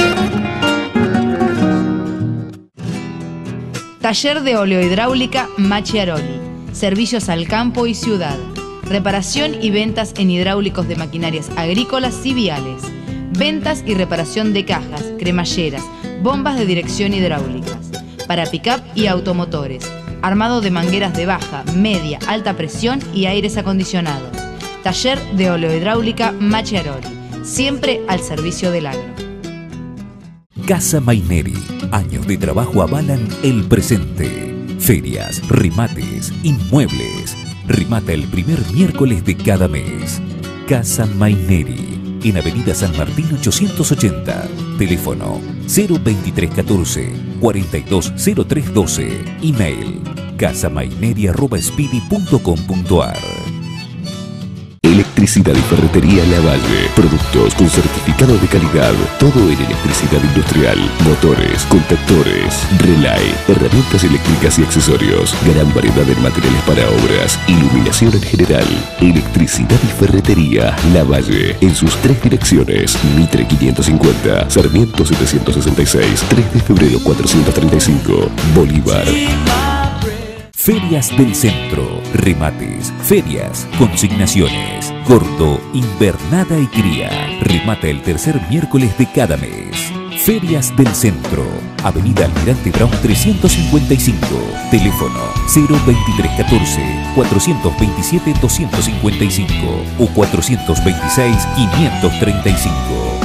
Taller de oleohidráulica Macchiaroli. Servicios al campo y ciudad. Reparación y ventas en hidráulicos de maquinarias agrícolas y viales. Ventas y reparación de cajas, cremalleras, bombas de dirección hidráulicas. Para pick-up y automotores. Armado de mangueras de baja, media, alta presión y aires acondicionados. Taller de oleohidráulica Macchiaroli. Siempre al servicio del agro. Casa Maineri. Años de trabajo avalan el presente. Ferias, remates, inmuebles. Remata el primer miércoles de cada mes. Casa Maineri, en Avenida San Martín 880. Teléfono 02314 420312. Email casamaineri@speedy.com.ar. Electricidad y Ferretería Lavalle. Productos con certificado de calidad. Todo en electricidad industrial. Motores, contactores, relay, herramientas eléctricas y accesorios. Gran variedad de materiales para obras. Iluminación en general. Electricidad y Ferretería Lavalle. En sus 3 direcciones. Mitre 550, Sarmiento 766, 3 de febrero 435, Bolívar. Ferias del Centro, remates, ferias, consignaciones, corto, invernada y cría. Remata el tercer miércoles de cada mes. Ferias del Centro, Avenida Almirante Brown 355, teléfono 02314 427 255 o 426 535.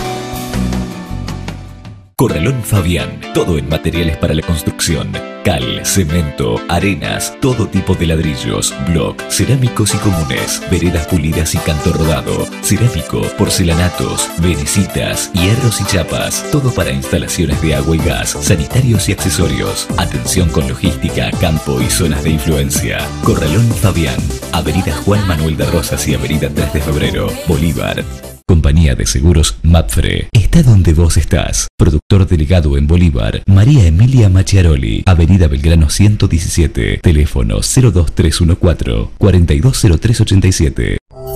Corralón Fabián, todo en materiales para la construcción. Cal, cemento, arenas, todo tipo de ladrillos, bloc, cerámicos y comunes, veredas pulidas y canto rodado, cerámico, porcelanatos, venecitas, hierros y chapas, todo para instalaciones de agua y gas, sanitarios y accesorios. Atención con logística, campo y zonas de influencia. Corralón Fabián, Avenida Juan Manuel de Rosas y Avenida 3 de Febrero, Bolívar. Compañía de Seguros Mapfre está donde vos estás. Productor delegado en Bolívar, María Emilia Macchiaroli, Avenida Belgrano 117, teléfono 02314 420387.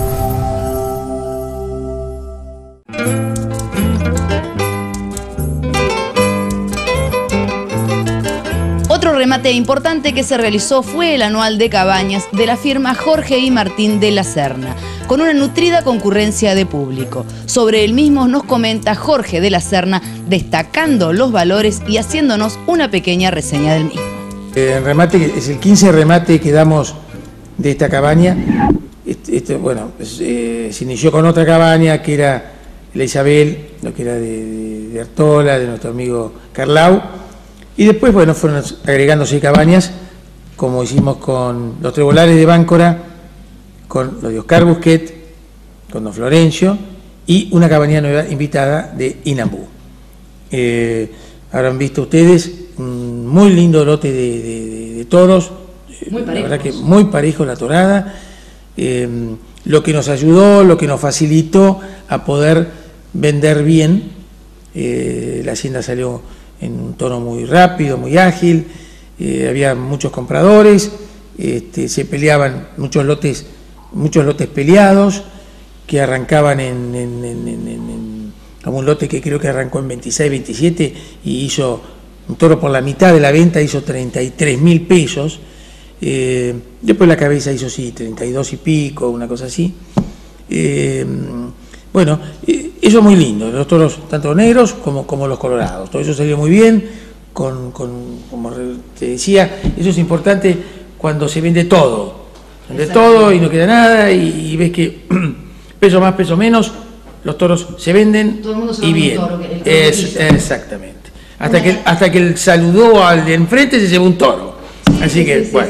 Otro remate importante que se realizó fue el anual de cabañas de la firma Jorge y Martín de la Serna, con una nutrida concurrencia de público. Sobre el mismo nos comenta Jorge de la Serna, destacando los valores y haciéndonos una pequeña reseña del mismo. El remate es el 15 remate que damos de esta cabaña. Se inició con otra cabaña que era la Isabel, lo que era de Artola, de nuestro amigo Carlau. Y después, fueron agregándose cabañas, como hicimos con los Trebolares de Báncora, con los de Oscar Busquet, con don Florencio, y una cabaña nueva invitada de Inambú. Habrán visto ustedes un muy lindo lote de toros, la verdad que muy parejo la torada, lo que nos ayudó, lo que nos facilitó a poder vender bien. La hacienda salió en un tono muy rápido, muy ágil, había muchos compradores, se peleaban muchos lotes peleados que arrancaban como un lote que creo que arrancó en 26, 27 y hizo un toro por la mitad de la venta, hizo 33.000 pesos. Después la cabeza hizo 32 y pico, una cosa así. Eso es muy lindo, los toros tanto negros como los colorados, todo eso salió muy bien, como te decía, eso es importante cuando se vende todo. De todo y no queda nada y ves que peso más, peso menos, los toros se venden y bien. Exactamente. Hasta que el saludó al de enfrente se llevó un toro. Así que, bueno.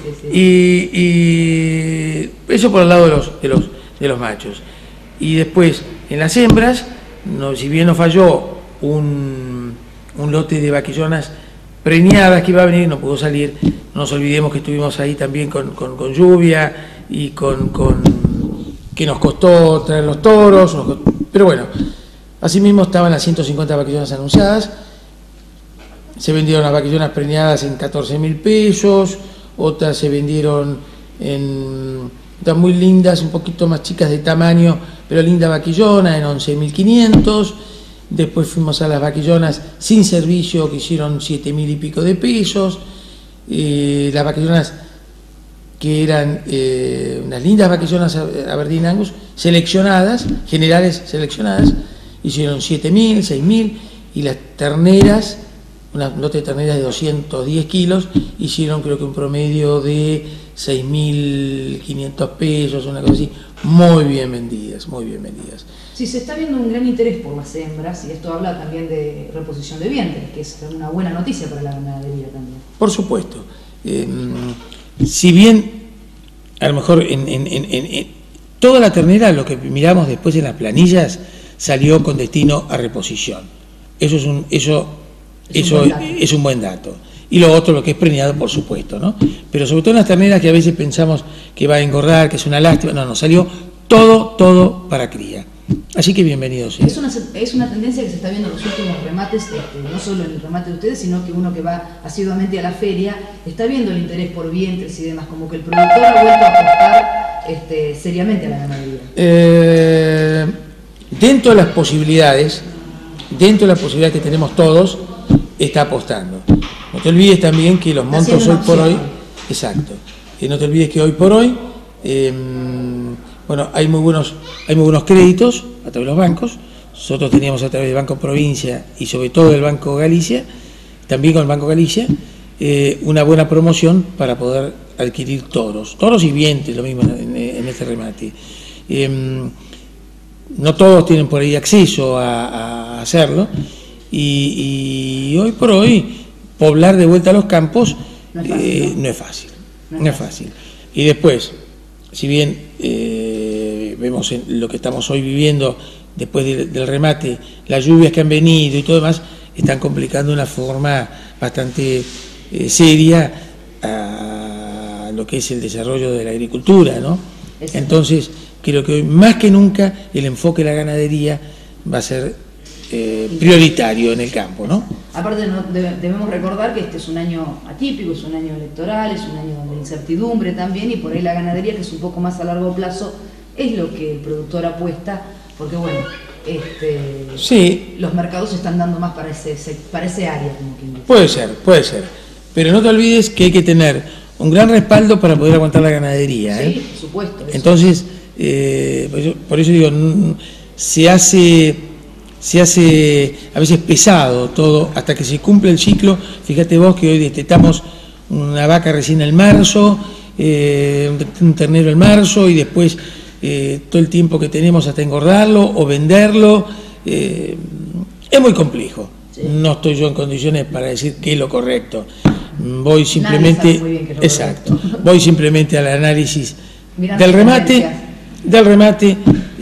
Y eso por el lado de los machos. Y después, en las hembras, si bien nos falló un lote de vaquillonas preñadas que iba a venir, no pudo salir. No nos olvidemos que estuvimos ahí también con lluvia y que nos costó traer los toros, pero bueno, asimismo estaban las 150 vaquillonas anunciadas, se vendieron las vaquillonas preñadas en 14.000 pesos, otras se vendieron en otras muy lindas, un poquito más chicas de tamaño, pero linda vaquillona en 11.500. Después fuimos a las vaquillonas sin servicio que hicieron 7.000 y pico de pesos. Las vaquillonas que eran unas lindas vaquillonas Aberdeen Angus seleccionadas, generales seleccionadas, hicieron 7.000, 6.000, y las terneras, una lote de terneras de 210 kilos, hicieron creo que un promedio de 6.500 pesos, una cosa así, muy bien vendidas, muy bien vendidas. Sí, se está viendo un gran interés por las hembras y esto habla también de reposición de vientres, que es una buena noticia para la ganadería también. Por supuesto. Si bien a lo mejor en toda la ternera, lo que miramos después en las planillas, salió con destino a reposición. Eso es un buen dato. Y lo otro, lo que es preñado, por supuesto, ¿no? Pero sobre todo en las terneras que a veces pensamos que va a engordar, que es una lástima, no, salió todo para cría. Así que bienvenidos. Es una tendencia que se está viendo en los últimos remates, no solo en el remate de ustedes, sino que uno que va asiduamente a la feria está viendo el interés por vientres y demás, como que el productor ha vuelto a apostar seriamente a la ganadería. Dentro de las posibilidades que tenemos todos, está apostando. No te olvides también que los montos hoy por hoy, exacto, no te olvides que hoy por hoy, bueno, hay muy buenos créditos a través de los bancos. Nosotros teníamos a través del Banco Provincia y sobre todo del Banco Galicia, también con el Banco Galicia, una buena promoción para poder adquirir toros y vientres, lo mismo en este remate. No todos tienen por ahí acceso a hacerlo y hoy por hoy poblar de vuelta los campos no es fácil. Y después, si bien vemos en lo que estamos hoy viviendo después del remate, las lluvias que han venido y todo demás, están complicando de una forma bastante seria a lo que es el desarrollo de la agricultura, ¿no? Entonces, creo que hoy más que nunca el enfoque de la ganadería va a ser prioritario en el campo, ¿no? Aparte debemos recordar que este es un año atípico, es un año electoral, es un año de incertidumbre también, y por ahí la ganadería, que es un poco más a largo plazo, es lo que el productor apuesta, porque bueno, sí, los mercados se están dando más para ese área, como quien dice. Puede ser, pero no te olvides que hay que tener un gran respaldo para poder aguantar la ganadería. Sí, por supuesto. Entonces, por eso digo, se hace a veces pesado todo hasta que se cumple el ciclo. Fíjate vos que hoy destetamos una vaca recién en marzo, un ternero en marzo, y después todo el tiempo que tenemos hasta engordarlo o venderlo. Es muy complejo. Sí. No estoy yo en condiciones para decir qué es lo correcto. Voy simplemente, voy simplemente al análisis del remate,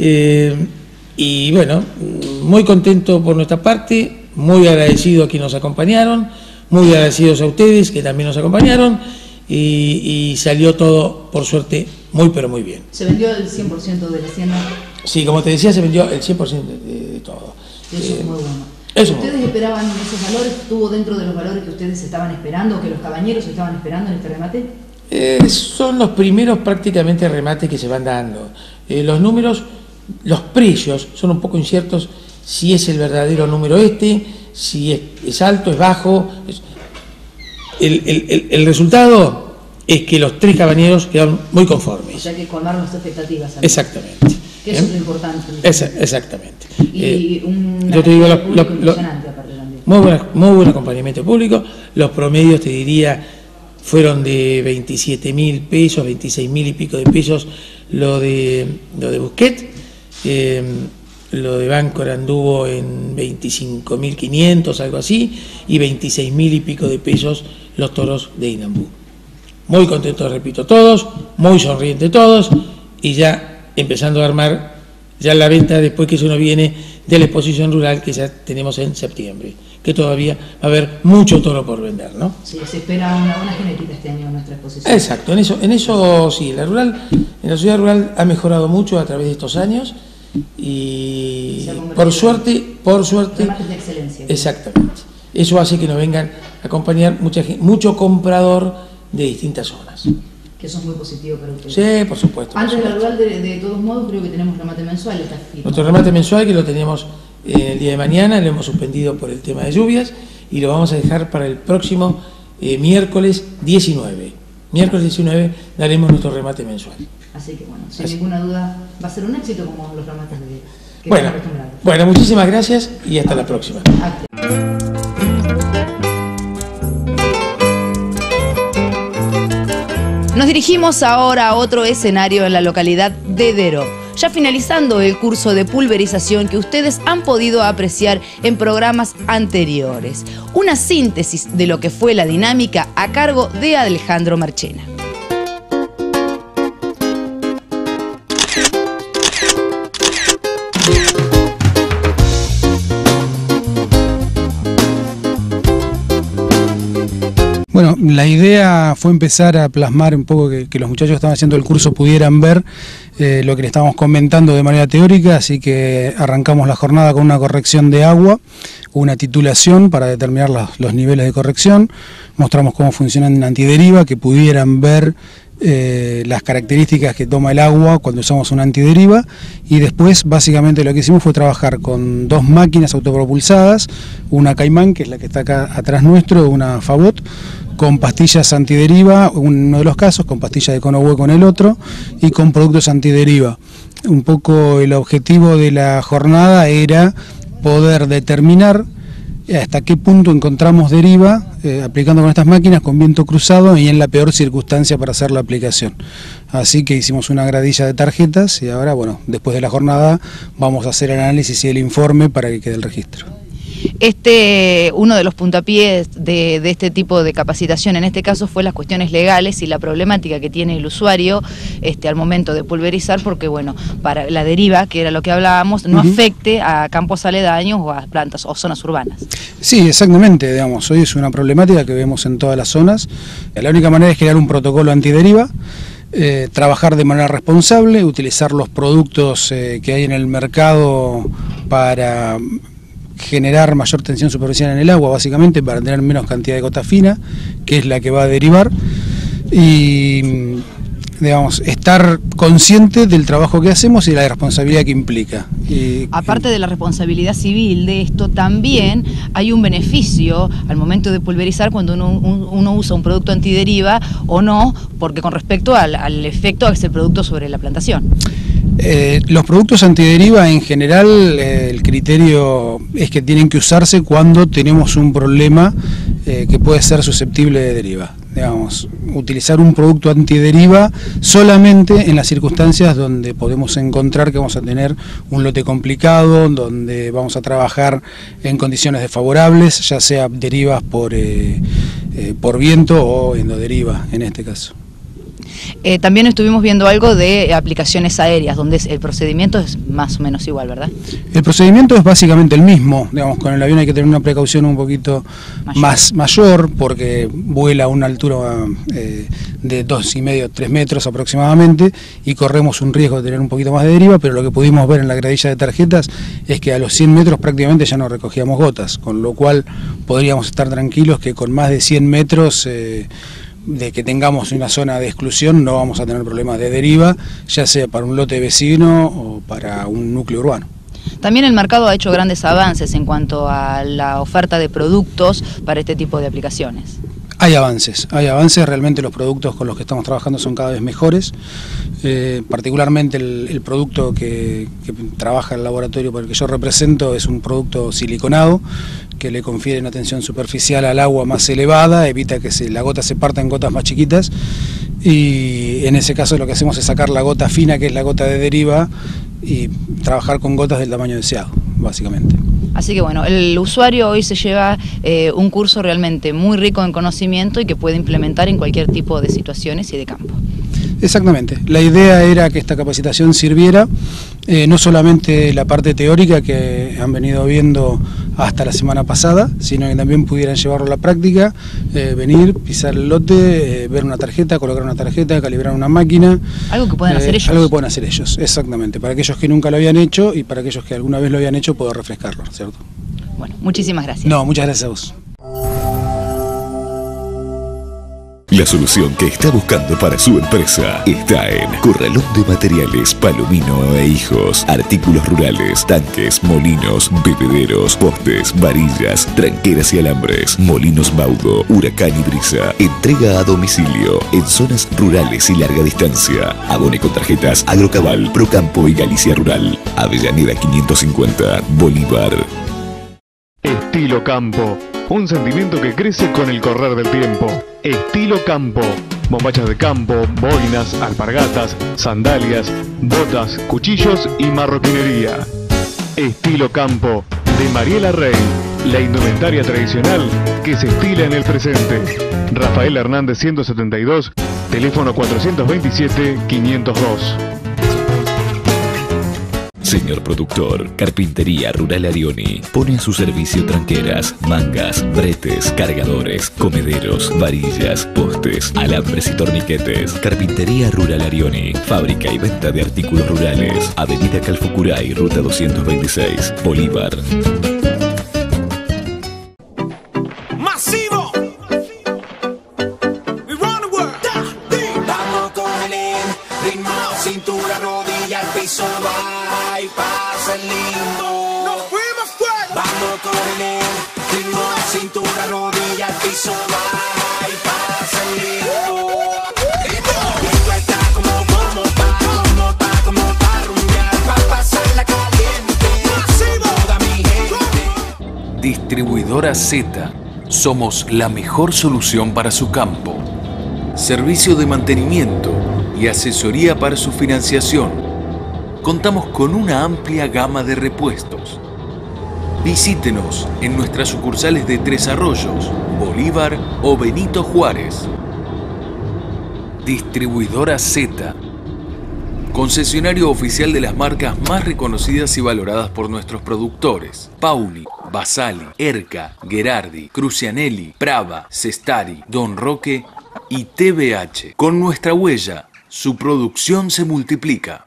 y bueno, muy contento por nuestra parte, muy agradecido a quienes nos acompañaron, muy agradecidos a ustedes que también nos acompañaron, y salió todo, por suerte, muy pero muy bien. ¿Se vendió el 100% de la hacienda? Sí, como te decía, se vendió el 100% de todo. Eso es muy bueno. ¿Ustedes esperaban esos valores? ¿Estuvo dentro de los valores que ustedes estaban esperando, o que los cabañeros estaban esperando en este remate? Son los primeros prácticamente remates que se van dando. Los números, los precios son un poco inciertos, si es el verdadero número si es alto, es bajo. El resultado es que los 3 cabañeros quedaron muy conformes. O sea que colmaron las expectativas. Exactamente. Que eso es lo importante. Exactamente. Y yo te digo, impresionante aparte también. Muy buen acompañamiento público. Los promedios, te diría, fueron de 27.000 pesos, 26.000 y pico de pesos lo de Busquet. Lo de Bancor anduvo en 25.500, algo así, y 26.000 y pico de pesos los toros de Inambú. Muy contentos, repito, todos, muy sonrientes todos, y ya empezando a armar ya la venta después que eso nos viene de la exposición rural que ya tenemos en septiembre, que todavía va a haber mucho toro por vender, ¿no? Sí, se espera una buena genética este año en nuestra exposición. Exacto, en eso sí, en la ciudad rural ha mejorado mucho a través de estos años, y por suerte remates de excelencia. Exactamente, eso hace que nos vengan a acompañar mucho comprador de distintas zonas, que eso es muy positivo para ustedes. Sí, por supuesto. Antes de la rural, de todos modos, creo que tenemos remate mensual. Nuestro remate mensual, que lo teníamos el día de mañana, lo hemos suspendido por el tema de lluvias, y lo vamos a dejar para el próximo miércoles 19. Miércoles 19 daremos nuestro remate mensual. Así que bueno, sin ninguna duda va a ser un éxito como los remates que están acostumbrados. Bueno, muchísimas gracias y hasta la próxima. Nos dirigimos ahora a otro escenario en la localidad de Deró, ya finalizando el curso de pulverización que ustedes han podido apreciar en programas anteriores. Una síntesis de lo que fue la dinámica a cargo de Alejandro Marchena. Bueno, la idea fue empezar a plasmar un poco que los muchachos que estaban haciendo el curso pudieran ver lo que le estábamos comentando de manera teórica, así que arrancamos la jornada con una corrección de agua, una titulación para determinar los niveles de corrección, mostramos cómo funcionan en antideriva, que pudieran ver las características que toma el agua cuando usamos una antideriva, y después básicamente lo que hicimos fue trabajar con 2 máquinas autopropulsadas, una Caimán, que es la que está acá atrás nuestro, una Favot, con pastillas antideriva, uno de los casos, con pastillas de cono hueco en el otro, y con productos antideriva. Un poco el objetivo de la jornada era poder determinar hasta qué punto encontramos deriva aplicando con estas máquinas con viento cruzado y en la peor circunstancia para hacer la aplicación. Así que hicimos una gradilla de tarjetas y ahora, bueno, después de la jornada vamos a hacer el análisis y el informe para que quede el registro. Uno de los puntapiés de este tipo de capacitación en este caso fue las cuestiones legales y la problemática que tiene el usuario al momento de pulverizar, porque bueno, para la deriva, que era lo que hablábamos, no afecte a campos aledaños o a plantas o zonas urbanas. Sí, exactamente, digamos, hoy es una problemática que vemos en todas las zonas. La única manera es crear un protocolo antideriva, trabajar de manera responsable, utilizar los productos que hay en el mercado para generar mayor tensión superficial en el agua, básicamente para tener menos cantidad de gota fina, que es la que va a derivar, y digamos, estar consciente del trabajo que hacemos y la responsabilidad que implica. Aparte de la responsabilidad civil de esto, también hay un beneficio al momento de pulverizar cuando uno usa un producto antideriva o no, porque con respecto al efecto de ese producto sobre la plantación. Los productos antideriva en general, el criterio es que tienen que usarse cuando tenemos un problema que puede ser susceptible de deriva. Digamos, utilizar un producto antideriva solamente en las circunstancias donde podemos encontrar que vamos a tener un lote complicado, donde vamos a trabajar en condiciones desfavorables, ya sea derivas por viento o endoderiva en este caso. También estuvimos viendo algo de aplicaciones aéreas, donde el procedimiento es más o menos igual, ¿verdad? El procedimiento es básicamente el mismo. Digamos, con el avión hay que tener una precaución un poquito mayor porque vuela a una altura de 2,5 3 metros aproximadamente y corremos un riesgo de tener un poquito más de deriva, pero lo que pudimos ver en la gradilla de tarjetas es que a los 100 metros prácticamente ya no recogíamos gotas, con lo cual podríamos estar tranquilos que con más de 100 metros de que tengamos una zona de exclusión no vamos a tener problemas de deriva, ya sea para un lote vecino o para un núcleo urbano. También el mercado ha hecho grandes avances en cuanto a la oferta de productos para este tipo de aplicaciones. Hay avances, realmente los productos con los que estamos trabajando son cada vez mejores, particularmente el producto que trabaja el laboratorio por el que yo represento es un producto siliconado, que le confiere una tensión superficial al agua más elevada, evita que la gota se parta en gotas más chiquitas, y en ese caso lo que hacemos es sacar la gota fina, que es la gota de deriva, y trabajar con gotas del tamaño deseado, básicamente. Así que bueno, el usuario hoy se lleva un curso realmente muy rico en conocimiento y que puede implementar en cualquier tipo de situaciones y de campo. Exactamente, la idea era que esta capacitación sirviera, no solamente la parte teórica que han venido viendo hasta la semana pasada, sino que también pudieran llevarlo a la práctica, venir, pisar el lote, ver una tarjeta, colocar una tarjeta, calibrar una máquina. Algo que puedan hacer ellos. Algo que puedan hacer ellos, exactamente, para aquellos que nunca lo habían hecho y para aquellos que alguna vez lo habían hecho, poder refrescarlo, ¿cierto? Bueno, muchísimas gracias. No, muchas gracias a vos. La solución que está buscando para su empresa está en Corralón de Materiales Palomino e Hijos. Artículos rurales, tanques, molinos, bebederos, postes, varillas, tranqueras y alambres, molinos Baudo, Huracán y Brisa. Entrega a domicilio en zonas rurales y larga distancia. Abone con tarjetas Agrocabal, Procampo y Galicia Rural. Avellaneda 550, Bolívar. Estilo Campo, un sentimiento que crece con el correr del tiempo. Estilo Campo, bombachas de campo, boinas, alpargatas, sandalias, botas, cuchillos y marroquinería. Estilo Campo, de Mariela Rey, la indumentaria tradicional que se estila en el presente. Rafael Hernández 172, teléfono 427-502. Señor productor, Carpintería Rural Arioni pone a su servicio tranqueras, mangas, bretes, cargadores, comederos, varillas, postes, alambres y torniquetes. Carpintería Rural Arioni, fábrica y venta de artículos rurales. Avenida Calfucuray, Ruta 226, Bolívar. Masivo. We run the world. Vamos con el ritmo, cintura, rodilla, al piso, va y pasa el limbo. Nos fuimos fuera. Vamos con el ritmo, cintura, rodilla, al piso, va y pasa el limbo. Esto está como pa rumbear, pa pasarla caliente. Masivo. Toda mi gente. Distribuidora Z. Somos la mejor solución para su campo. Servicio de mantenimiento y asesoría para su financiación. Contamos con una amplia gama de repuestos. Visítenos en nuestras sucursales de Tres Arroyos, Bolívar o Benito Juárez. Distribuidora Z. Concesionario oficial de las marcas más reconocidas y valoradas por nuestros productores: Pauli, Basali, Erca, Gherardi, Crucianelli, Prava, Cestari, Don Roque y TBH. Con nuestra huella, su producción se multiplica.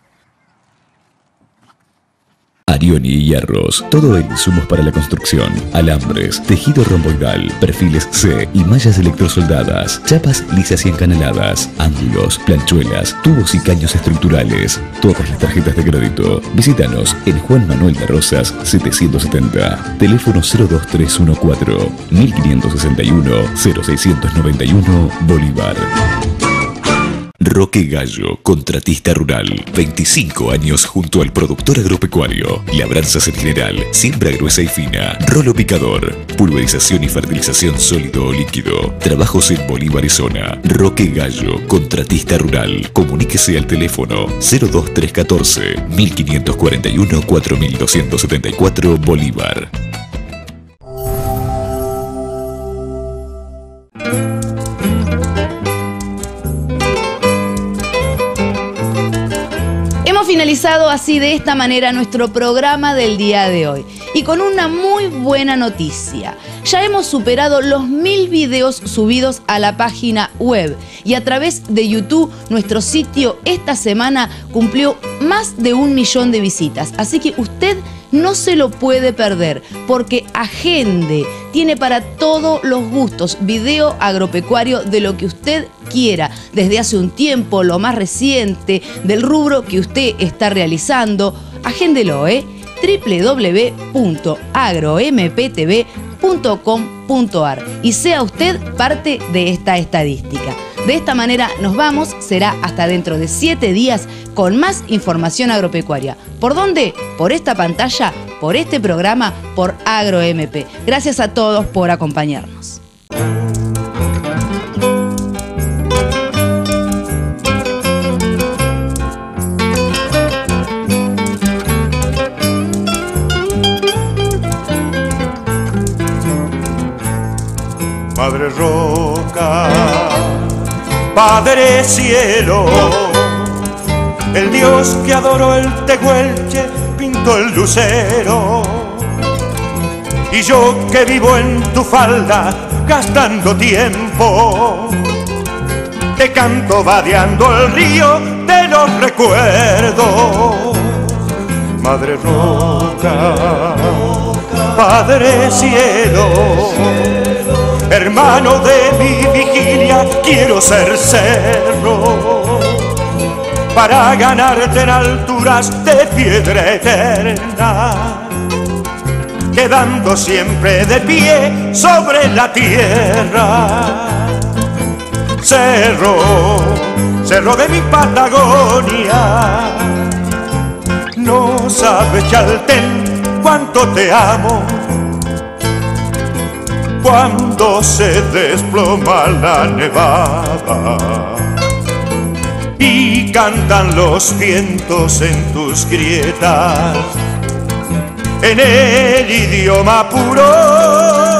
Arioni y Hierros, todo en insumos para la construcción, alambres, tejido romboidal, perfiles C y mallas electrosoldadas, chapas lisas y encanaladas, ángulos, planchuelas, tubos y caños estructurales, todas las tarjetas de crédito. Visítanos en Juan Manuel de Rosas 770, teléfono 02314 1561 0691 Bolívar. Roque Gallo, contratista rural, 25 años junto al productor agropecuario. Labranzas en general, siembra gruesa y fina, rolo picador, pulverización y fertilización sólido o líquido. Trabajos en Bolívar y zona. Roque Gallo, contratista rural. Comuníquese al teléfono 02314 1541 4274 Bolívar. Finalizado así de esta manera nuestro programa del día de hoy y con una muy buena noticia. Ya hemos superado los 1000 videos subidos a la página web y a través de YouTube nuestro sitio esta semana cumplió más de 1 millón de visitas. Así que usted no se lo puede perder porque agende, tiene para todos los gustos video agropecuario de lo que usted quiera, desde hace un tiempo, lo más reciente, del rubro que usted está realizando. Agéndelo, www.agromptv.com.ar y sea usted parte de esta estadística. De esta manera nos vamos, será hasta dentro de 7 días con más información agropecuaria. ¿Por dónde? Por esta pantalla, por este programa, por AgroMP. Gracias a todos por acompañarnos. Madre Roca, Padre Cielo, el Dios que adoró el tehuelche pintó el lucero. Y yo que vivo en tu falda gastando tiempo, te canto vadeando el río de los recuerdos. Madre Roca, Padre Cielo, hermano de mi vigilia, quiero ser cerro para ganarte en alturas de piedra eterna, quedando siempre de pie sobre la tierra. Cerro, cerro de mi Patagonia, no sabes, Chaltén, cuánto te amo. Cuando se desploma la nevada y cantan los vientos en tus grietas, en el idioma puro